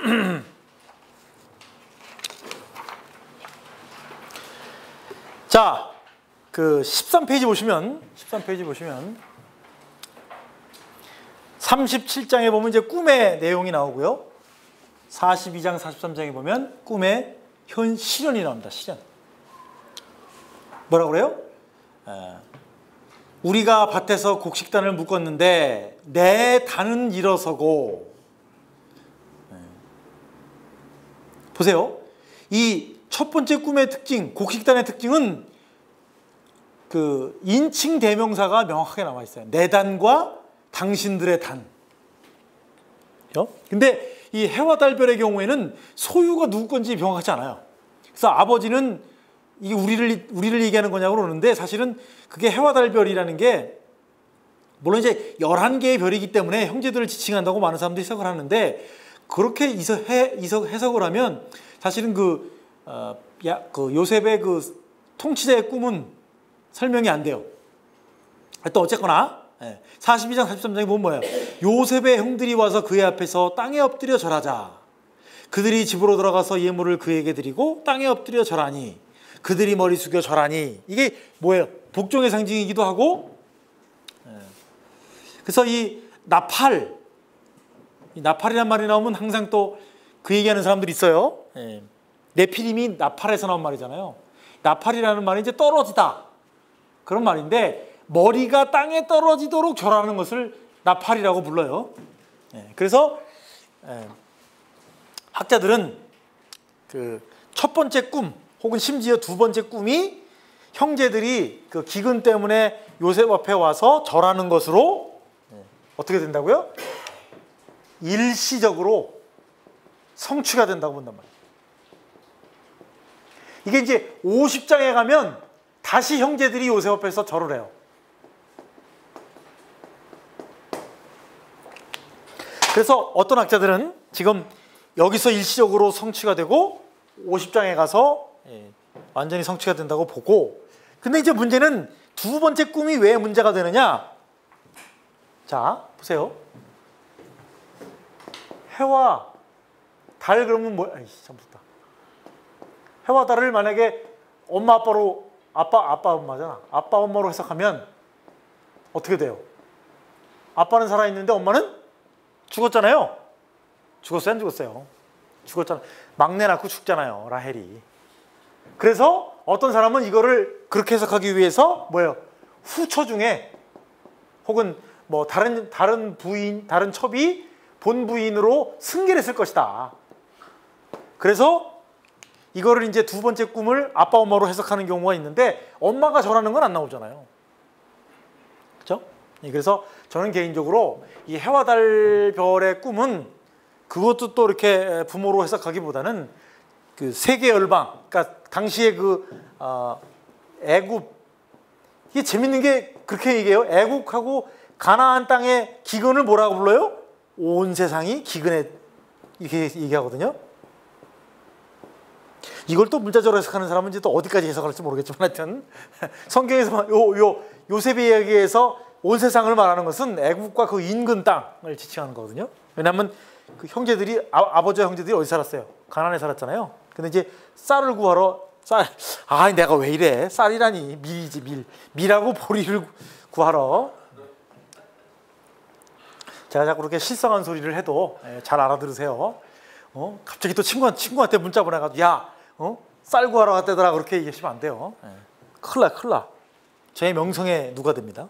자, 그 십삼 페이지 보시면 십삼 페이지 보시면 삼십칠 장에 보면 이제 꿈의 내용이 나오고요. 사십이 장 사십삼 장에 보면 꿈에 현 실현이 나옵니다. 실현. 뭐라고 그래요? 에, 우리가 밭에서 곡식단을 묶었는데 내 단은 일어서고. 에, 보세요. 이 첫 번째 꿈의 특징, 곡식단의 특징은 그 인칭 대명사가 명확하게 나와 있어요. 내 단과 당신들의 단. 근데 이 해와 달별의 경우에는 소유가 누구 건지 명확하지 않아요. 그래서 아버지는 이게 우리를 우리를 얘기하는 거냐고 그러는데 사실은 그게 해와 달별이라는 게 물론 이제 열한 개의 별이기 때문에 형제들을 지칭한다고 많은 사람들이 해석을 하는데 그렇게 이석, 해, 이석, 해석을 하면 사실은 그, 어, 야, 그 요셉의 그 통치자의 꿈은 설명이 안 돼요. 또 어쨌거나 사십이 장 사십삼 장에 보면 뭐예요? 요셉의 형들이 와서 그의 앞에서 땅에 엎드려 절하자. 그들이 집으로 들어가서 예물을 그에게 드리고 땅에 엎드려 절하니 그들이 머리 숙여 절하니. 이게 뭐예요? 복종의 상징이기도 하고. 그래서 이 나팔, 이 나팔이란 말이 나오면 항상 또 그 얘기하는 사람들이 있어요. 네피림이 나팔에서 나온 말이잖아요. 나팔이라는 말이 이제 떨어지다 그런 말인데 머리가 땅에 떨어지도록 절하는 것을 나팔이라고 불러요. 그래서 학자들은 그 첫 번째 꿈 혹은 심지어 두 번째 꿈이 형제들이 그 기근 때문에 요셉 앞에 와서 절하는 것으로 어떻게 된다고요? 일시적으로 성취가 된다고 본단 말이에요. 이게 이제 오십 장에 가면 다시 형제들이 요셉 앞에서 절을 해요. 그래서 어떤 학자들은 지금 여기서 일시적으로 성취가 되고 오십 장에 가서 완전히 성취가 된다고 보고, 근데 이제 문제는 두 번째 꿈이 왜 문제가 되느냐? 자, 보세요. 해와 달 그러면 뭐? 아이씨, 참 좋다. 해와 달을 만약에 엄마 아빠로 아빠 아빠 엄마잖아. 아빠 엄마로 해석하면 어떻게 돼요? 아빠는 살아 있는데 엄마는 죽었잖아요. 죽었어요, 안 죽었어요? 죽었잖아. 막내 낳고 죽잖아요, 라헬이. 그래서 어떤 사람은 이거를 그렇게 해석하기 위해서 뭐예요? 후처 중에 혹은 뭐 다른 다른 부인, 다른 첩이 본 부인으로 승계를 했을 것이다. 그래서 이거를 이제 두 번째 꿈을 아빠 엄마로 해석하는 경우가 있는데 엄마가 절하는 건 안 나오잖아요. 그렇죠? 그래서 저는 개인적으로 이 해와 달 별의 꿈은 그것도 또 이렇게 부모로 해석하기보다는 그 세계 열방, 그러니까 당시에 그 어, 애굽, 이게 재밌는 게 그렇게 얘기해요. 애국하고 가나안 땅의 기근을 뭐라고 불러요? 온 세상이 기근에 이렇게 얘기하거든요. 이걸 또 문자적으로 해석하는 사람은 이제 또 어디까지 해석할지 모르겠지만 하여튼 성경에서 요, 요, 요셉의 이야기에서 온 세상을 말하는 것은 애국과 그 인근 땅을 지칭하는 거거든요. 왜냐하면 그 형제들이 아, 아버지와 형제들이 어디 살았어요? 가나안에 살았잖아요. 근데 이제 쌀을 구하러 쌀, 아 내가 왜 이래? 쌀이라니 밀이지 밀, 밀하고 보리를 구하러. 제가 자꾸 그렇게 실성한 소리를 해도 잘 알아들으세요. 어? 갑자기 또 친구, 친구한테 문자 보내가지고 야, 어? 쌀 구하러 갔다더라 그렇게 얘기하시면 안 돼요. 예. 큰일 나, 큰일 나. 제 명성에 누가 됩니다.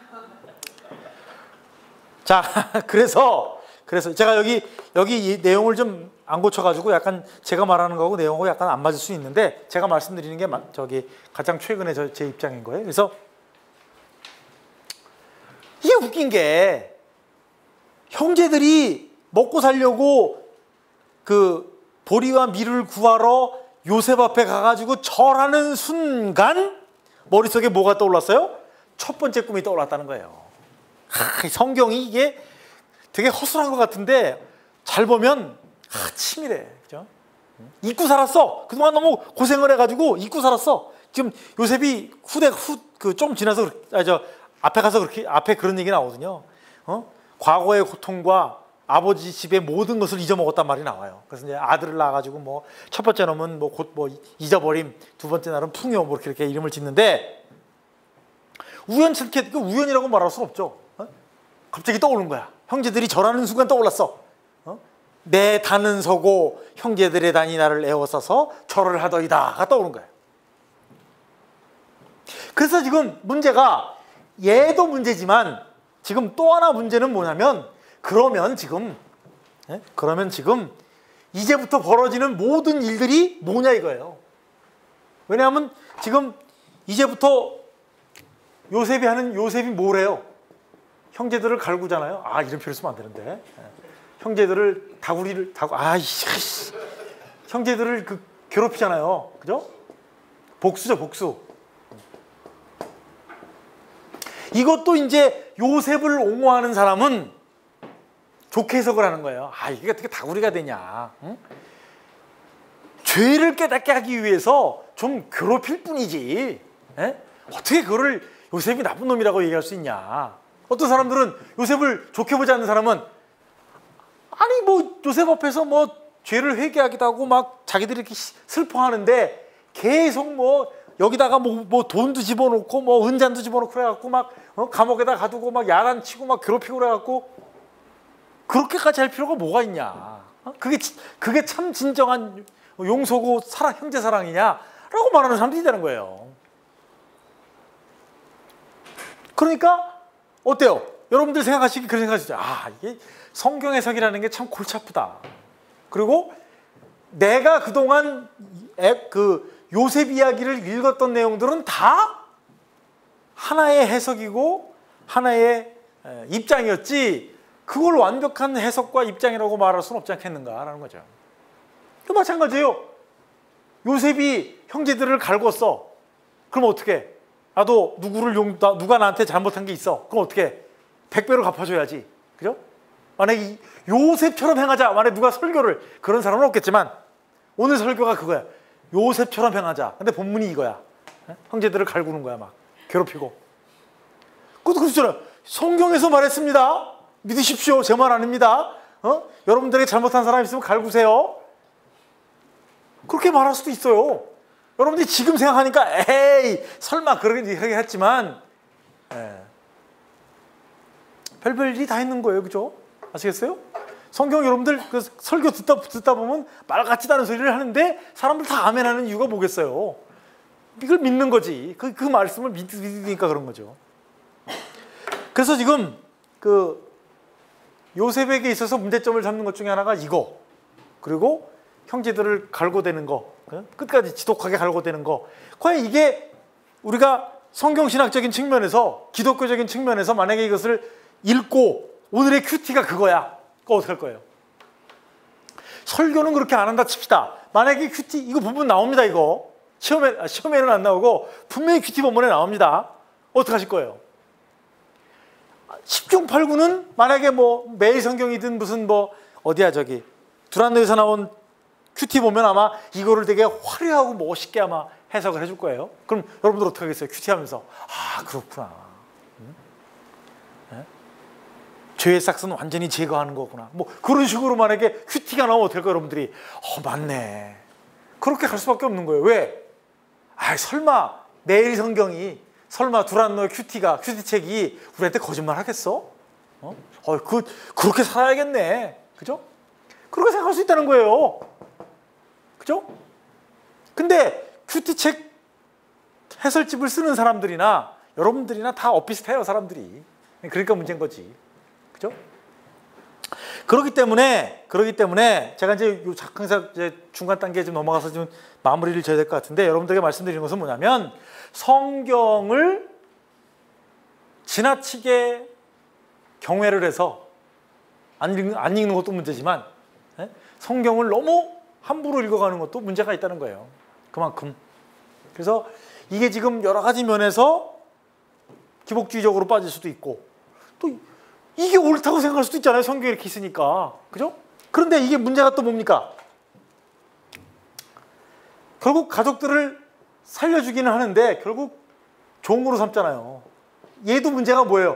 자, 그래서 그래서 제가 여기 여기 이 내용을 좀 안 고쳐가지고 약간 제가 말하는 거하고 내용하고 약간 안 맞을 수 있는데 제가 말씀드리는 게 저기 가장 최근에 저, 제 입장인 거예요. 그래서 이게 웃긴 게 형제들이 먹고 살려고 그 보리와 밀을 구하러 요셉 앞에 가가지고 절하는 순간 머릿속에 뭐가 떠올랐어요? 첫 번째 꿈이 떠올랐다는 거예요. 하, 성경이 이게 되게 허술한 것 같은데 잘 보면 아, 치밀해. 그죠? 잊고 살았어. 그동안 너무 고생을 해가지고 잊고 살았어. 지금 요셉이 후대 후 그 좀 지나서 아, 저 앞에 가서 그렇게 앞에 그런 얘기 나오거든요. 어? 과거의 고통과 아버지 집의 모든 것을 잊어먹었단 말이 나와요. 그래서 이제 아들을 낳아가지고 뭐 첫 번째 놈은 뭐 곧 뭐 잊어버림, 두 번째 날은 풍요 뭐 이렇게, 이렇게 이름을 짓는데 우연찮게 그 우연이라고 말할 수 없죠. 어? 갑자기 떠오른 거야. 형제들이 절하는 순간 떠올랐어. 어? 내 단은 서고 형제들의 단이 나를 애워싸서 절을 하더이다가 떠오른 거예요. 그래서 지금 문제가 얘도 문제지만 지금 또 하나 문제는 뭐냐면 그러면 지금 예? 그러면 지금 이제부터 벌어지는 모든 일들이 뭐냐 이거예요. 왜냐하면 지금 이제부터 요셉이 하는 요셉이 뭐래요? 형제들을 갈구잖아요. 아 이런 표현 쓰면 안 되는데. 예. 형제들을 다구리를 다구 아이씨 형제들을 그 괴롭히잖아요. 그죠? 복수죠, 복수. 이것도 이제 요셉을 옹호하는 사람은 좋게 해석을 하는 거예요. 아 이게 어떻게 다구리가 되냐? 응? 죄를 깨닫게 하기 위해서 좀 괴롭힐 뿐이지. 에? 어떻게 그거를 요셉이 나쁜 놈이라고 얘기할 수 있냐? 어떤 사람들은 요셉을 좋게 보지 않는 사람은 아니 뭐 요셉 앞에서 뭐 죄를 회개하기도 하고 막 자기들이 이렇게 슬퍼하는데 계속 뭐 여기다가 뭐, 뭐 돈도 집어넣고 뭐 은잔도 집어넣고 그래갖고 막 어? 감옥에다 가두고 막 야단치고 막 괴롭히고 그래갖고 그렇게까지 할 필요가 뭐가 있냐? 어? 그게 그게 참 진정한 용서고 사랑 형제 사랑이냐라고 말하는 사람들이 되는 거예요. 그러니까 어때요? 여러분들 생각하시기 그런 생각하시죠? 아 이게 성경 해석이라는 게 참 골치 아프다. 그리고 내가 그동안 그 요셉 이야기를 읽었던 내용들은 다 하나의 해석이고 하나의 입장이었지 그걸 완벽한 해석과 입장이라고 말할 수는 없지 않겠는가라는 거죠. 또 마찬가지예요. 요셉이 형제들을 갈궜어. 그럼 어떻게? 나도 누구를 용, 누가 나한테 잘못한 게 있어. 그럼 어떻게? 백배로 갚아줘야지. 그죠? 만약에 요셉처럼 행하자. 만약에 누가 설교를 그런 사람은 없겠지만 오늘 설교가 그거야. 요셉처럼 행하자. 근데 본문이 이거야. 형제들을 갈구는 거야. 막 괴롭히고. 그것도 그렇잖아요. 성경에서 말했습니다. 믿으십시오. 제 말 아닙니다. 어? 여러분들에게 잘못한 사람 있으면 갈구세요. 그렇게 말할 수도 있어요. 여러분들이 지금 생각하니까 에이 설마 그렇게 했지만 예. 별별 일이 다 있는 거예요. 그죠? 아시겠어요? 성경 여러분들 그 설교 듣다, 듣다 보면 말 같지도 않은 소리를 하는데 사람들 다 아멘하는 이유가 뭐겠어요? 이걸 믿는 거지. 그, 그 말씀을 믿, 믿으니까 그런 거죠. 그래서 지금 그 요셉에게 있어서 문제점을 잡는 것 중에 하나가 이거. 그리고 형제들을 갈고대는 거. 끝까지 지독하게 갈고대는 거. 과연 이게 우리가 성경신학적인 측면에서 기독교적인 측면에서 만약에 이것을 읽고 오늘의 큐티가 그거야. 그거 어떻게 할 거예요? 설교는 그렇게 안 한다 칩시다. 만약에 큐티 이거 부분 나옵니다. 이거 시험에, 아, 시험에는 안 나오고 분명히 큐티 본문에 나옵니다. 어떻게 하실 거예요? 십중팔구는 만약에 뭐 매일 성경이든 무슨 뭐 어디야 저기 두란노에서 나온 큐티 보면 아마 이거를 되게 화려하고 멋있게 아마 해석을 해줄 거예요. 그럼 여러분들 어떻게 하겠어요? 큐티 하면서 아 그렇구나. 응? 네? 죄의 싹은 완전히 제거하는 거구나. 뭐 그런 식으로 만약에 큐티가 나오면 어떨까요? 여러분들이 어 맞네. 그렇게 갈 수밖에 없는 거예요. 왜? 아 설마 매일 성경이 설마 두란노의 큐티가 큐티 책이 우리한테 거짓말 하겠어? 어? 어, 그 그렇게 살아야겠네. 그죠? 그렇게 생각할 수 있다는 거예요. 그죠? 근데 큐티 책 해설집을 쓰는 사람들이나 여러분들이나 다 엇비슷해요, 사람들이. 그러니까 문제인 거지. 그죠? 그렇기 때문에 그렇기 때문에 제가 이제 항상 이제 중간 단계에 좀 넘어가서 좀 마무리를 지어야 될 것 같은데 여러분들에게 말씀드리는 것은 뭐냐면 성경을 지나치게 경외를 해서 안 읽는, 안 읽는 것도 문제지만 예? 성경을 너무 함부로 읽어가는 것도 문제가 있다는 거예요. 그만큼. 그래서 이게 지금 여러 가지 면에서 기복주의적으로 빠질 수도 있고 또 이게 옳다고 생각할 수도 있잖아요. 성경이 이렇게 있으니까. 그죠? 그런데 이게 문제가 또 뭡니까? 결국 가족들을 살려주기는 하는데 결국 종으로 삼잖아요. 얘도 문제가 뭐예요?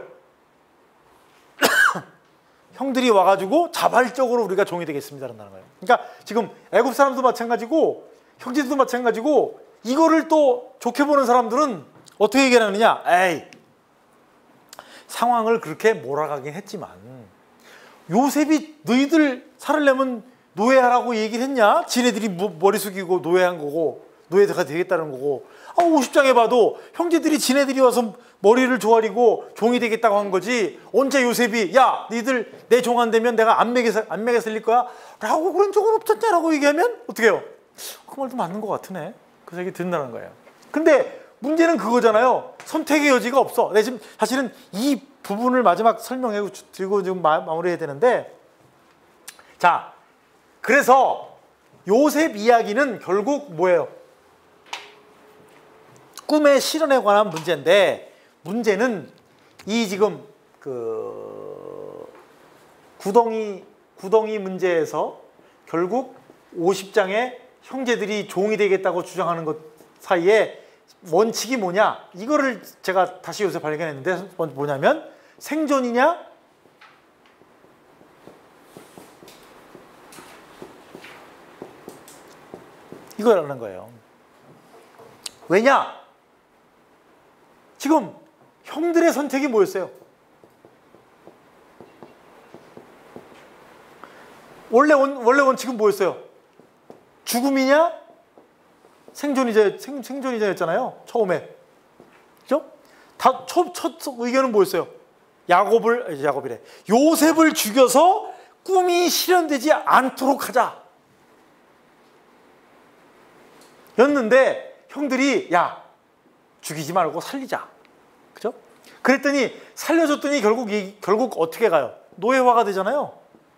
형들이 와가지고 자발적으로 우리가 종이 되겠습니다 한다는 거예요. 그러니까 지금 애굽 사람도 마찬가지고 형제들도 마찬가지고 이거를 또 좋게 보는 사람들은 어떻게 얘기하느냐? 에이 상황을 그렇게 몰아가긴 했지만 요셉이 너희들 살려면 노예하라고 얘기를 했냐? 지네들이 머리 숙이고 노예한 거고 노예가 되겠다는 거고. 아, 오십 장에 봐도 형제들이 지네들이 와서 머리를 조아리고 종이 되겠다고 한 거지. 언제 요셉이 야 너희들 내 종 안 되면 내가 안 먹여, 안 먹여 살릴 거야? 라고 그런 적은 없었냐라고 얘기하면 어떻게 해요? 그 말도 맞는 것 같으네. 그래서 이게 된다는 거예요. 근데 문제는 그거잖아요. 선택의 여지가 없어. 내 지금 사실은 이 부분을 마지막 설명해 드리고 지금 마, 마무리해야 되는데, 자, 그래서 요셉 이야기는 결국 뭐예요? 꿈의 실현에 관한 문제인데, 문제는 이 지금 그 구덩이 구덩이 문제에서 결국 오십 장의 형제들이 종이 되겠다고 주장하는 것 사이에 원칙이 뭐냐? 이거를 제가 다시 요새 발견했는데 뭐냐면 생존이냐? 이거라는 거예요. 왜냐? 지금 형들의 선택이 뭐였어요? 원래 원, 원래 원칙은 뭐였어요? 죽음이냐? 생존이자, 생, 생존이자였잖아요. 처음에. 그죠? 다, 첫, 첫 의견은 뭐였어요? 야곱을, 야곱이래. 요셉을 죽여서 꿈이 실현되지 않도록 하자. 였는데, 형들이, 야, 죽이지 말고 살리자. 그죠? 그랬더니, 살려줬더니 결국, 이, 결국 어떻게 가요? 노예화가 되잖아요.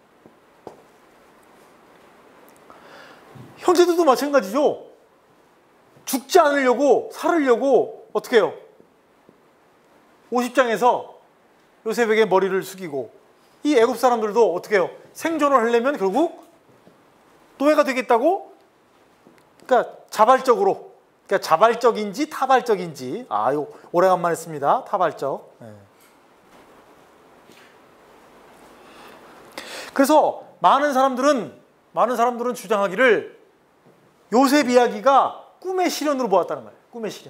형제들도 마찬가지죠. 죽지 않으려고, 살으려고 어떻게 해요? 오십 장에서 요셉에게 머리를 숙이고, 이 애굽 사람들도 어떻게 해요? 생존을 하려면 결국 노예가 되겠다고? 그러니까 자발적으로, 그러니까 자발적인지 타발적인지, 아, 요 오래간만에 씁니다. 타발적. 네. 그래서 많은 사람들은 많은 사람들은 주장하기를 요셉 이야기가 꿈의 실현으로 보았다는 거예요. 꿈의 실현.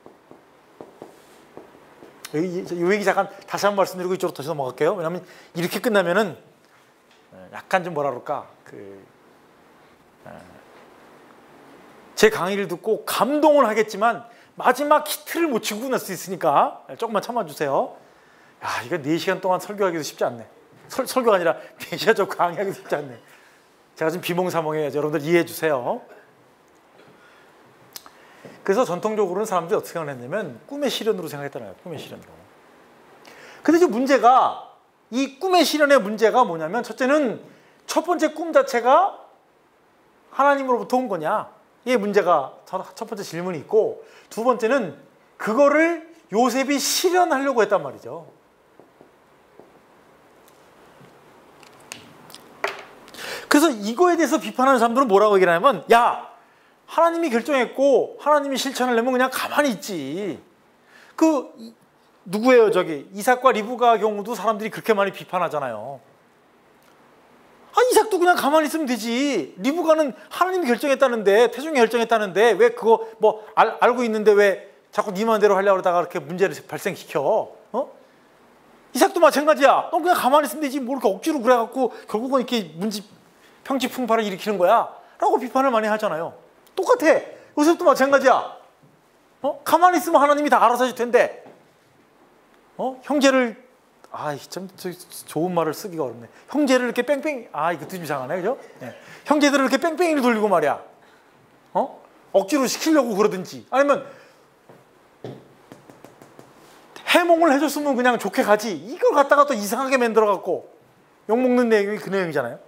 여기, 이 얘기 잠깐 다시 한번 말씀드리고 이쪽으로 다시 넘어갈게요. 왜냐하면 이렇게 끝나면은 약간 좀 뭐라 그럴까, 그, 제 강의를 듣고 감동을 하겠지만 마지막 히트를 못 치고 끝날 수 있으니까 조금만 참아주세요. 야, 이거 네 시간 동안 설교하기도 쉽지 않네. 설, 설교가 아니라 네 시간 좀 강의하기도 쉽지 않네. 제가 지금 비몽사몽해야죠. 여러분들 이해해 주세요. 그래서 전통적으로는 사람들이 어떻게 생각했냐면 꿈의 실현으로 생각했잖아요. 꿈의 실현으로. 근데 이제 문제가, 이 꿈의 실현의 문제가 뭐냐면, 첫째는 첫 번째 꿈 자체가 하나님으로부터 온 거냐, 이게 문제가 첫 번째 질문이 있고, 두 번째는 그거를 요셉이 실현하려고 했단 말이죠. 그래서 이거에 대해서 비판하는 사람들은 뭐라고 얘기하냐면, 야, 하나님이 결정했고 하나님이 실천하려면 그냥 가만히 있지. 그 누구예요? 저기 이삭과 리브가 경우도 사람들이 그렇게 많이 비판하잖아요. 아, 이삭도 그냥 가만히 있으면 되지. 리브가는 하나님이 결정했다는데, 태중이 결정했다는데 왜 그거 뭐 알, 알고 있는데 왜 자꾸 네 마음대로 하려고 그러다가 그렇게 문제를 발생시켜? 어? 이삭도 마찬가지야. 너 그냥 가만히 있으면 되지. 뭐 이렇게 억지로 그래갖고 결국은 이렇게 문지 평지풍파를 일으키는 거야. 라고 비판을 많이 하잖아요. 똑같아. 요셉도 마찬가지야. 어? 가만히 있으면 하나님이 다 알아서 하실 텐데, 어? 형제를, 아, 참 좋은 말을 쓰기가 어렵네. 형제를 이렇게 뺑뺑, 아, 이것도 좀 이상하네, 그죠? 네. 형제들을 이렇게 뺑뺑이를 돌리고 말이야. 어? 억지로 시키려고 그러든지, 아니면 해몽을 해줬으면 그냥 좋게 가지. 이걸 갖다가 또 이상하게 만들어갖고 욕먹는 내용이 그 내용이잖아요.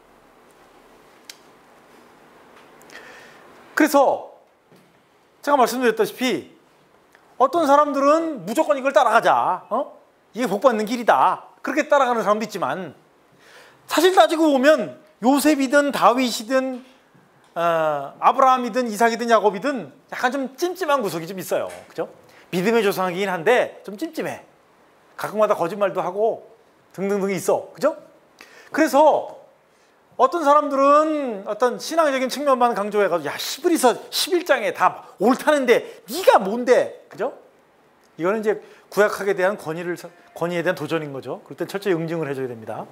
그래서 제가 말씀드렸다시피 어떤 사람들은 무조건 이걸 따라가자, 어? 이게 복받는 길이다, 그렇게 따라가는 사람도 있지만, 사실 따지고 보면 요셉이든 다윗이든 어, 아브라함이든 이삭이든 야곱이든 약간 좀 찜찜한 구석이 좀 있어요. 그죠? 믿음의 조상이긴 한데 좀 찜찜해. 가끔마다 거짓말도 하고 등등등 있어. 그죠? 그래서 어떤 사람들은 어떤 신앙적인 측면만 강조해가지고, 야, 히브리서 십일 장에 다 옳다는데 네가 뭔데? 그죠? 이거는 이제 구약학에 대한 권위를 권위에 대한 도전인 거죠. 그럴 땐 철저히 응징을 해줘야 됩니다.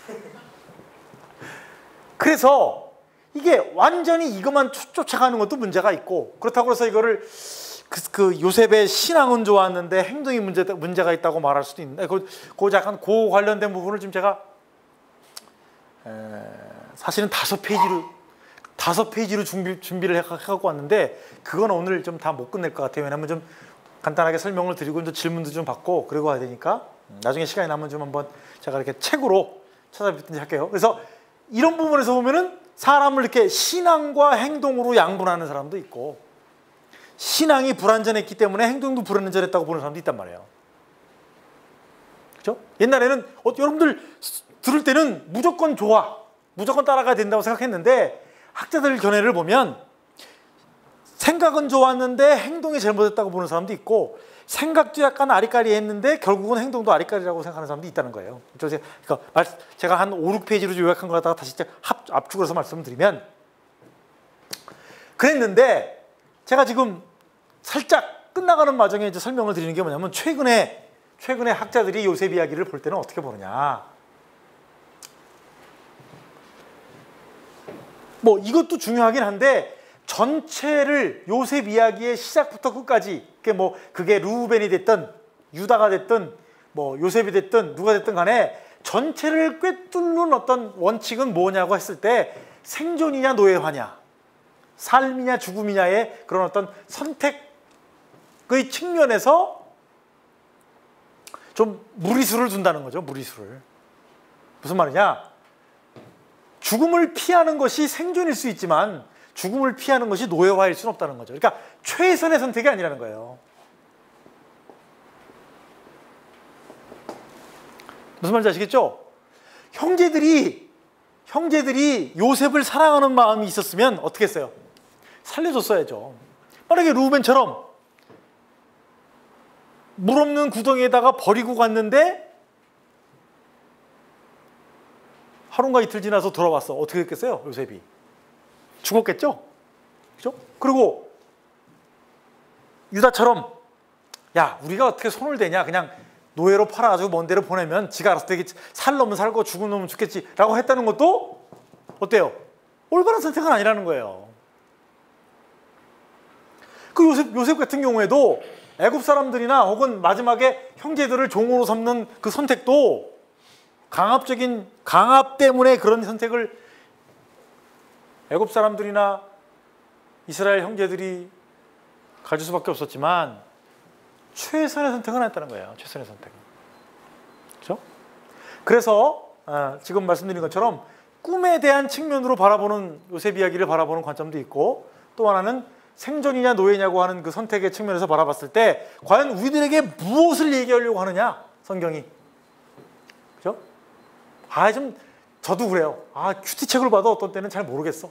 그래서 이게 완전히 이것만 쫓아가는 것도 문제가 있고, 그렇다고 해서 이거를 그, 그 요셉의 신앙은 좋았는데 행동이 문제, 문제가 있다고 말할 수도 있는데, 그, 그 약간 그 관련된 부분을 지금 제가 에, 사실은 다섯 페이지로 다섯 페이지로 준비, 준비를 해갖고 왔는데 그건 오늘 좀 다 못 끝낼 것 같아요. 왜냐면 좀 간단하게 설명을 드리고 좀 질문도 좀 받고 그러고 와야 되니까 나중에 시간이 나면 좀 한번 제가 이렇게 책으로 찾아뵙든지 할게요. 그래서 이런 부분에서 보면은 사람을 이렇게 신앙과 행동으로 양분하는 사람도 있고, 신앙이 불완전했기 때문에 행동도 불완전했다고 보는 사람도 있단 말이에요. 그렇죠? 옛날에는 어, 여러분들 들을 때는 무조건 좋아, 무조건 따라가야 된다고 생각했는데 학자들 견해를 보면 생각은 좋았는데 행동이 잘못했다고 보는 사람도 있고, 생각도 약간 아리까리했는데 결국은 행동도 아리까리라고 생각하는 사람도 있다는 거예요. 그러니까 제가 한 오, 육 페이지로 요약한 거 갖다가 다시 압축을 해서 말씀을 드리면, 그랬는데 제가 지금 살짝 끝나가는 과정에 이제 설명을 드리는 게 뭐냐면, 최근에 최근에 학자들이 요셉 이야기를 볼 때는 어떻게 보느냐. 뭐 이것도 중요하긴 한데 전체를 요셉 이야기의 시작부터 끝까지, 그게 뭐 그게 루벤이 됐든 유다가 됐든 뭐 요셉이 됐든 누가 됐든 간에 전체를 꿰뚫는 어떤 원칙은 뭐냐고 했을 때 생존이냐 노예화냐, 삶이냐 죽음이냐의 그런 어떤 선택의 측면에서 좀 무리수를 둔다는 거죠. 무리수를. 무슨 말이냐? 죽음을 피하는 것이 생존일 수 있지만 죽음을 피하는 것이 노예화일 수는 없다는 거죠. 그러니까 최선의 선택이 아니라는 거예요. 무슨 말인지 아시겠죠? 형제들이 형제들이 요셉을 사랑하는 마음이 있었으면 어떻게 했어요? 살려줬어야죠. 만약에 루벤처럼 물 없는 구덩이에다가 버리고 갔는데 하루가 이틀 지나서 돌아왔어. 어떻게 됐겠어요? 요셉이 죽었겠죠? 그죠? 그리고 유다처럼 야, 우리가 어떻게 손을 대냐, 그냥 노예로 팔아가지고 먼 데로 보내면 지가 알아서 되겠지, 살 놈은 살고 죽은 놈은 죽겠지 라고 했다는 것도 어때요? 올바른 선택은 아니라는 거예요. 그 요셉, 요셉 같은 경우에도 애굽 사람들이나 혹은 마지막에 형제들을 종으로 삼는 그 선택도 강압적인 강압 때문에 그런 선택을 애굽 사람들이나 이스라엘 형제들이 가질 수밖에 없었지만 최선의 선택은 했다는 거예요. 최선의 선택은. 그렇죠? 그래서 아, 지금 말씀드린 것처럼 꿈에 대한 측면으로 바라보는 요셉 이야기를 바라보는 관점도 있고, 또 하나는 생존이냐 노예냐고 하는 그 선택의 측면에서 바라봤을 때 과연 우리들에게 무엇을 얘기하려고 하느냐, 성경이. 그렇죠? 아, 좀 저도 그래요. 아, 큐티책을 봐도 어떤 때는 잘 모르겠어.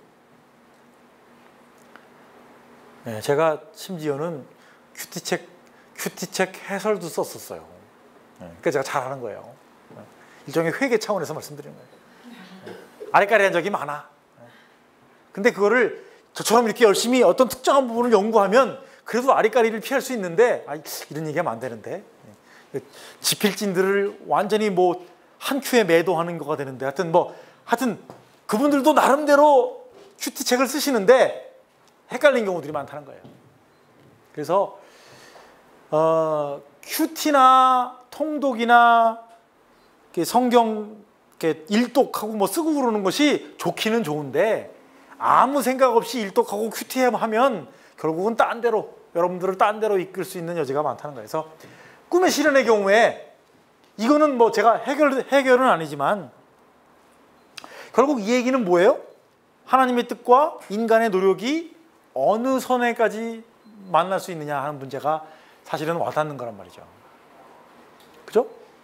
네, 제가 심지어는 큐티책 큐티책 해설도 썼었어요. 네, 그러니까 제가 잘하는 거예요. 네, 일종의 회계 차원에서 말씀드리는 거예요. 네, 아리까리한 적이 많아. 네, 근데 그거를 저처럼 이렇게 열심히 어떤 특정한 부분을 연구하면 그래도 아리까리를 피할 수 있는데, 아, 이런 얘기하면 안 되는데, 네, 지필진들을 완전히 뭐 한 큐에 매도하는 거가 되는데, 하여튼 뭐 하여튼 그분들도 나름대로 큐티책을 쓰시는데 헷갈린 경우들이 많다는 거예요. 그래서 어, 큐티나 통독이나 성경 일독하고 뭐 쓰고 그러는 것이 좋기는 좋은데, 아무 생각 없이 일독하고 큐티하면 결국은 딴 데로, 여러분들을 딴 데로 이끌 수 있는 여지가 많다는 거예요. 그래서 꿈의 실현의 경우에 이거는 뭐 제가 해결, 해결은 아니지만 결국 이 얘기는 뭐예요? 하나님의 뜻과 인간의 노력이 어느 선에까지 만날 수 있느냐 하는 문제가 사실은 와닿는 거란 말이죠. 그죠?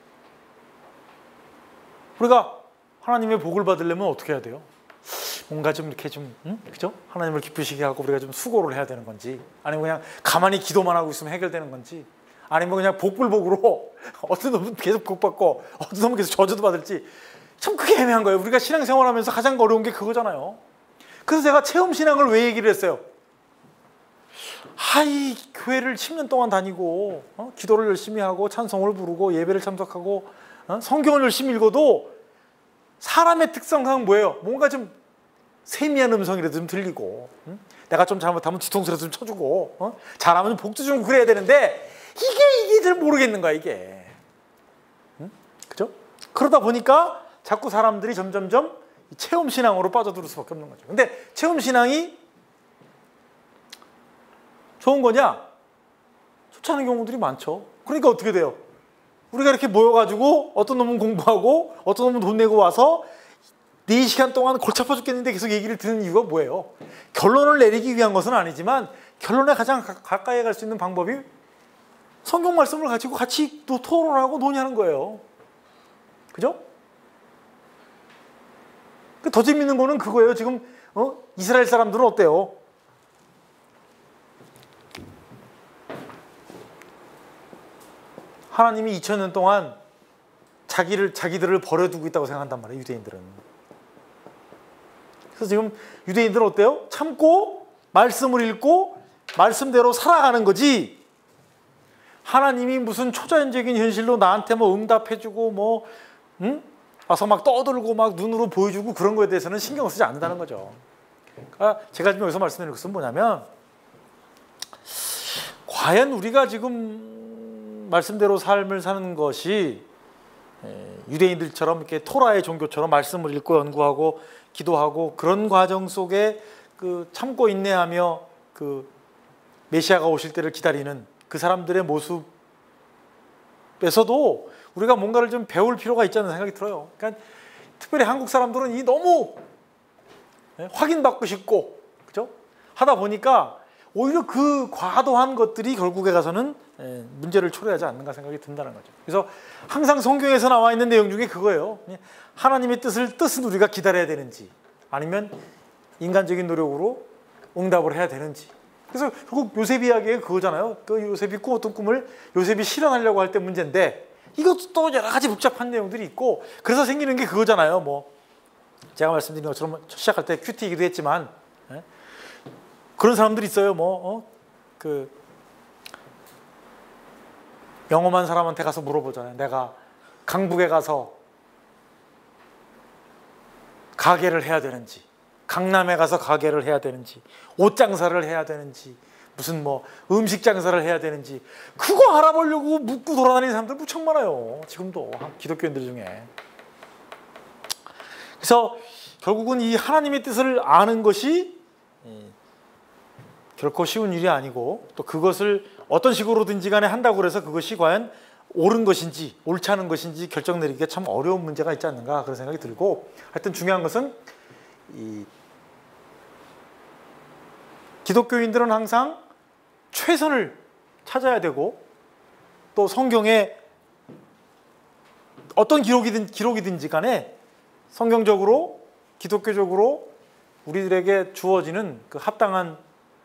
우리가 하나님의 복을 받으려면 어떻게 해야 돼요? 뭔가 좀 이렇게 좀, 응? 그죠? 하나님을 기쁘시게 하고 우리가 좀 수고를 해야 되는 건지, 아니면 그냥 가만히 기도만 하고 있으면 해결되는 건지, 아니면 그냥 복불복으로 어떤 놈은 계속 복받고 어떤 놈은 계속 저주도 받을지, 참 그게 애매한 거예요. 우리가 신앙생활하면서 가장 어려운 게 그거잖아요. 그래서 제가 체험신앙을 왜 얘기를 했어요? 하이 교회를 십 년 동안 다니고 어? 기도를 열심히 하고 찬송을 부르고 예배를 참석하고 어? 성경을 열심히 읽어도 사람의 특성상 뭐예요? 뭔가 좀 세미한 음성이라도 좀 들리고 응? 내가 좀 잘못하면 뒤통수라도 좀 쳐주고 어? 잘하면 복도 주고 그래야 되는데 이게 이게 잘 모르겠는 거야 이게. 응? 그죠? 그러다 보니까 자꾸 사람들이 점점점 체험신앙으로 빠져들 수밖에 없는 거죠. 근데 체험신앙이 좋은 거냐? 좋지 않은 경우들이 많죠. 그러니까 어떻게 돼요? 우리가 이렇게 모여가지고 어떤 놈은 공부하고 어떤 놈은 돈 내고 와서 네 시간 동안 골치 아파 죽겠는데 계속 얘기를 듣는 이유가 뭐예요? 결론을 내리기 위한 것은 아니지만 결론에 가장 가, 가까이 갈 수 있는 방법이 성경 말씀을 가지고 같이 또 토론하고 논의하는 거예요. 그죠? 더 재밌는 거는 그거예요. 지금 어? 이스라엘 사람들은 어때요? 하나님이 이천 년 동안 자기를, 자기들을 버려두고 있다고 생각한단 말이에요, 유대인들은. 그래서 지금 유대인들은 어때요? 참고, 말씀을 읽고, 말씀대로 살아가는 거지. 하나님이 무슨 초자연적인 현실로 나한테 뭐 응답해주고, 뭐, 응? 와서 막 떠들고 막 눈으로 보여주고 그런 거에 대해서는 신경 쓰지 않는다는 거죠. 그러니까 제가 지금 여기서 말씀드리는 것은 뭐냐면, 과연 우리가 지금 말씀대로 삶을 사는 것이 유대인들처럼 이렇게 토라의 종교처럼 말씀을 읽고 연구하고 기도하고 그런 과정 속에 그 참고 인내하며 그 메시아가 오실 때를 기다리는 그 사람들의 모습에서도 우리가 뭔가를 좀 배울 필요가 있다는 생각이 들어요. 그러니까 특별히 한국 사람들은 이 너무 확인받고 싶고 그죠? 하다 보니까 오히려 그 과도한 것들이 결국에 가서는 문제를 초래하지 않는가 생각이 든다는 거죠. 그래서 항상 성경에서 나와 있는 내용 중에 그거예요. 하나님의 뜻을 뜻은 우리가 기다려야 되는지 아니면 인간적인 노력으로 응답을 해야 되는지. 그래서 결국 요셉 이야기가 그거잖아요. 그 요셉이 꾸었던 꿈을 요셉이 실현하려고 할 때 문제인데 이것도 또 여러 가지 복잡한 내용들이 있고 그래서 생기는 게 그거잖아요. 뭐 제가 말씀드린 것처럼 시작할 때 큐티이기도 했지만 그런 사람들이 있어요. 뭐, 어? 그, 영험한 사람한테 가서 물어보잖아요. 내가 강북에 가서 가게를 해야 되는지, 강남에 가서 가게를 해야 되는지, 옷 장사를 해야 되는지, 무슨 뭐 음식 장사를 해야 되는지, 그거 알아보려고 묻고 돌아다니는 사람들 무척 많아요. 지금도 기독교인들 중에. 그래서 결국은 이 하나님의 뜻을 아는 것이 결코 쉬운 일이 아니고 또 그것을 어떤 식으로든지 간에 한다고 해서 그것이 과연 옳은 것인지 옳지 않은 것인지 결정 내리기가 참 어려운 문제가 있지 않는가 그런 생각이 들고 하여튼 중요한 것은 이 기독교인들은 항상 최선을 찾아야 되고 또 성경에 어떤 기록이든, 기록이든지 간에 성경적으로 기독교적으로 우리들에게 주어지는 그 합당한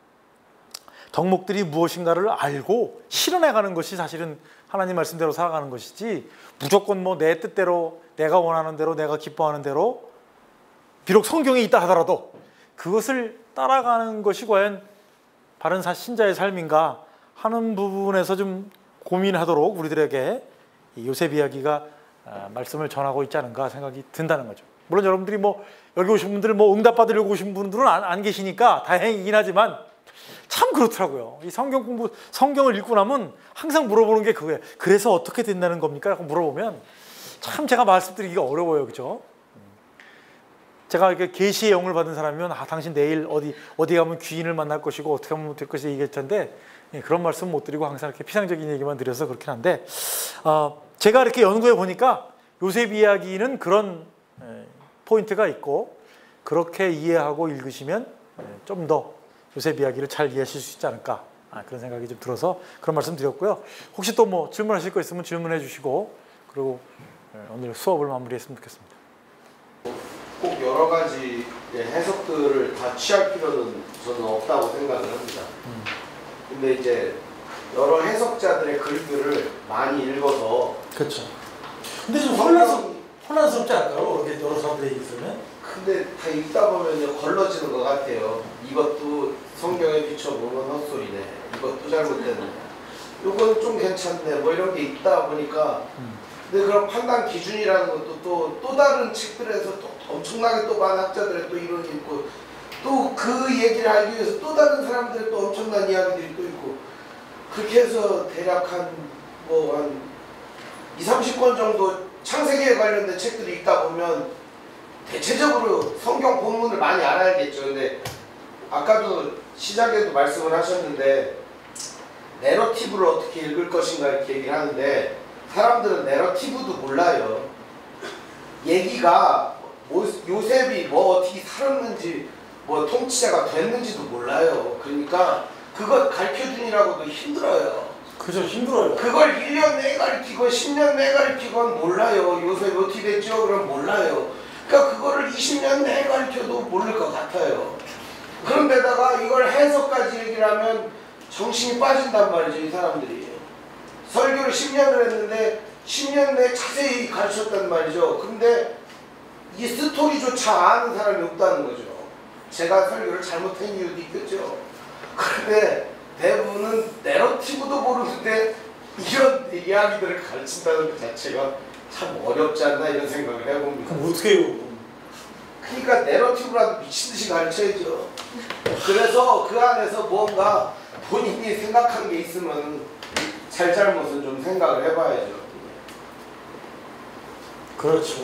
덕목들이 무엇인가를 알고 실현해가는 것이 사실은 하나님 말씀대로 살아가는 것이지 무조건 뭐 내 뜻대로 내가 원하는 대로 내가 기뻐하는 대로 비록 성경에 있다 하더라도 그것을 따라가는 것이 과연 바른 신자의 삶인가 하는 부분에서 좀 고민하도록 우리들에게 요셉 이야기가 말씀을 전하고 있지 않은가 생각이 든다는 거죠. 물론 여러분들이 뭐 여기 오신 분들 뭐 응답받으려고 오신 분들은 안, 안 계시니까 다행이긴 하지만 참 그렇더라고요. 이 성경 공부, 성경을 읽고 나면 항상 물어보는 게 그거예요. 그래서 어떻게 된다는 겁니까? 라고 물어보면 참 제가 말씀드리기가 어려워요. 그죠? 제가 이렇게 계시의 영을 받은 사람이면 아, 당신 내일 어디 어디 가면 귀인을 만날 것이고 어떻게 하면 될 것이 얘기할 텐데 예, 그런 말씀 못 드리고 항상 이렇게 피상적인 얘기만 드려서 그렇긴 한데 어, 제가 이렇게 연구해 보니까 요셉 이야기는 그런 에, 포인트가 있고 그렇게 이해하고 읽으시면 좀 더 요셉 이야기를 잘 이해하실 수 있지 않을까 아, 그런 생각이 좀 들어서 그런 말씀 드렸고요. 혹시 또 뭐 질문하실 거 있으면 질문해 주시고 그리고 오늘 수업을 마무리했으면 좋겠습니다. 꼭 여러 가지 해석들을 다 취할 필요는 저는 없다고 생각을 합니다. 음. 근데 이제 여러 해석자들의 글들을 많이 읽어서 그렇죠. 근데 좀 혼란스, 혼란스럽지 않을까요? 이렇게 여러 사람들이 있으면? 근데 다 읽다 보면 걸러지는 것 같아요. 이것도 성경에 비춰보면 헛소리네. 이것도 잘못됐네. 이건 좀 괜찮네. 뭐 이런 게 있다 보니까. 근데 그런 판단 기준이라는 것도 또, 또 다른 책들에서 또 엄청나게 또 많은 학자들의 또 이론이 있고, 또 그 얘기를 알기 위해서 또 다른 사람들의 또 엄청난 이야기들이 또 있고, 그렇게 해서 대략 한 뭐 한 이삼십 권 정도 창세기에 관련된 책들이 있다 보면 대체적으로 성경 본문을 많이 알아야겠죠. 근데 아까도 시작에도 말씀을 하셨는데 내러티브를 어떻게 읽을 것인가 이렇게 얘기를 하는데, 사람들은 내러티브도 몰라요. 얘기가 뭐 요셉이 뭐 어떻게 살았는지 뭐 통치자가 됐는지도 몰라요. 그러니까 그것 가르쳐주니라고도 힘들어요. 그죠, 힘들어요. 그걸 일 년 내에 가르치고 십 년 내에 가르치건 몰라요. 요셉이 어떻게 됐죠? 그럼 몰라요. 그러니까 그거를 이십 년 내에 가르쳐도 모를 것 같아요. 그런데다가 이걸 해석까지 얘기를 하면 정신이 빠진단 말이죠, 이 사람들이. 설교를 십 년을 했는데 십 년 내에 자세히 가르쳤단 말이죠. 근데 이 스토리조차 아는 사람이 없다는 거죠. 제가 설교를 잘못한 이유도 있겠죠. 그런데 대부분은 내러티브도 모르는데 이런 이야기들을 가르친다는 것 자체가 참 어렵지 않나 이런 생각을 해봅니다. 그럼 어떻게 해요? 그러니까 내러티브라도 미친듯이 가르쳐야죠. 그래서 그 안에서 뭔가 본인이 생각한 게 있으면 잘잘못은 좀 생각을 해봐야죠. 그렇죠.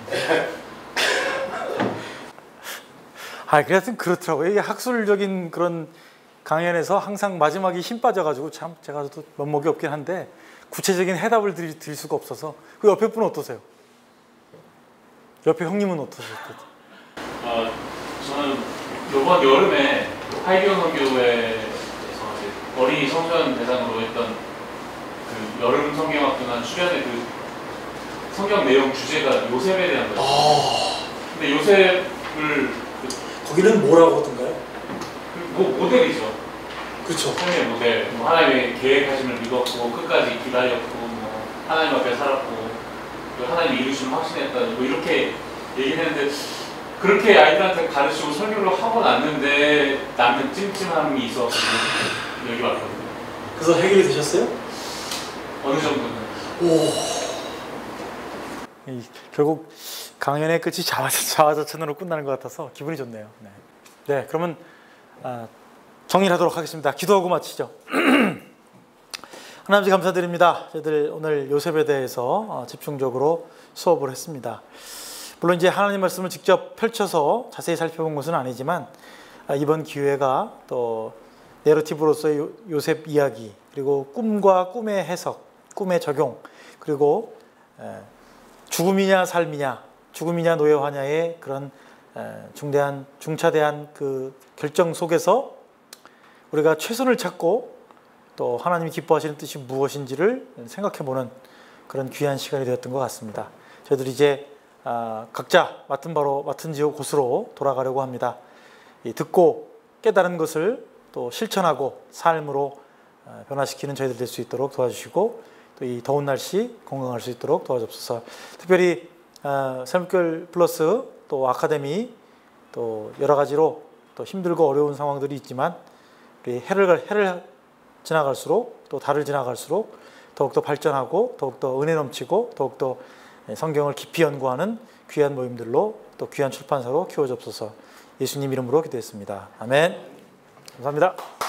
아, 그래서 그렇더라고요. 이게 학술적인 그런 강연에서 항상 마지막에 힘 빠져가지고 참 제가 또 면목이 없긴 한데 구체적인 해답을 드릴, 드릴 수가 없어서. 그 옆에 분은 어떠세요? 옆에 형님은 어떠세요? 어, 저는 이번 여름에 화이경 선교회에서 어린이 청소년 대상으로 했던 그 여름 성경학교나 수련회 그 성경 내용 주제가 요셉에 대한 거예요. 아... 근데 요셉을 그, 거기는 뭐라고 하던가요? 그 모, 모델이죠. 그렇죠. 삶의 모델. 뭐 하나님의 계획하심을 믿었고 끝까지 기다렸고 뭐 하나님 앞에 살았고 하나님이 이루심을 확신했다. 뭐 이렇게 얘기를 했는데 그렇게 아이들한테 가르치고 설교를 하고 났는데 남는 찜찜함이 있어서 여기 왔거든요. 그래서 해결이 되셨어요? 어느 정도는. 오. 이, 결국 강연의 끝이 자화자찬으로 끝나는 것 같아서 기분이 좋네요. 네, 네 그러면 아, 정리를 하도록 하겠습니다. 기도하고 마치죠. 하나님 감사드립니다. 저희들 오늘 요셉에 대해서 집중적으로 수업을 했습니다. 물론 이제 하나님 말씀을 직접 펼쳐서 자세히 살펴본 것은 아니지만 이번 기회가 또 내러티브로서의 요셉 이야기, 그리고 꿈과 꿈의 해석, 꿈의 적용, 그리고 죽음이냐 삶이냐, 죽음이냐 노예화냐의 그런 중대한 중차대한 그 결정 속에서 우리가 최선을 찾고 또 하나님이 기뻐하시는 뜻이 무엇인지를 생각해보는 그런 귀한 시간이 되었던 것 같습니다. 저희들이 이제 각자 맡은 바로 맡은 지역 곳으로 돌아가려고 합니다. 듣고 깨달은 것을 또 실천하고 삶으로 변화시키는 저희들 될 수 있도록 도와주시고, 또 이 더운 날씨 건강할 수 있도록 도와주옵소서. 특별히 삶결 플러스 또 아카데미 또 여러 가지로 또 힘들고 어려운 상황들이 있지만 우리 해를 해를 지나갈수록 또 달을 지나갈수록 더욱더 발전하고 더욱더 은혜 넘치고 더욱더 성경을 깊이 연구하는 귀한 모임들로 또 귀한 출판사로 키워주옵소서. 예수님 이름으로 기도했습니다. 아멘. 감사합니다.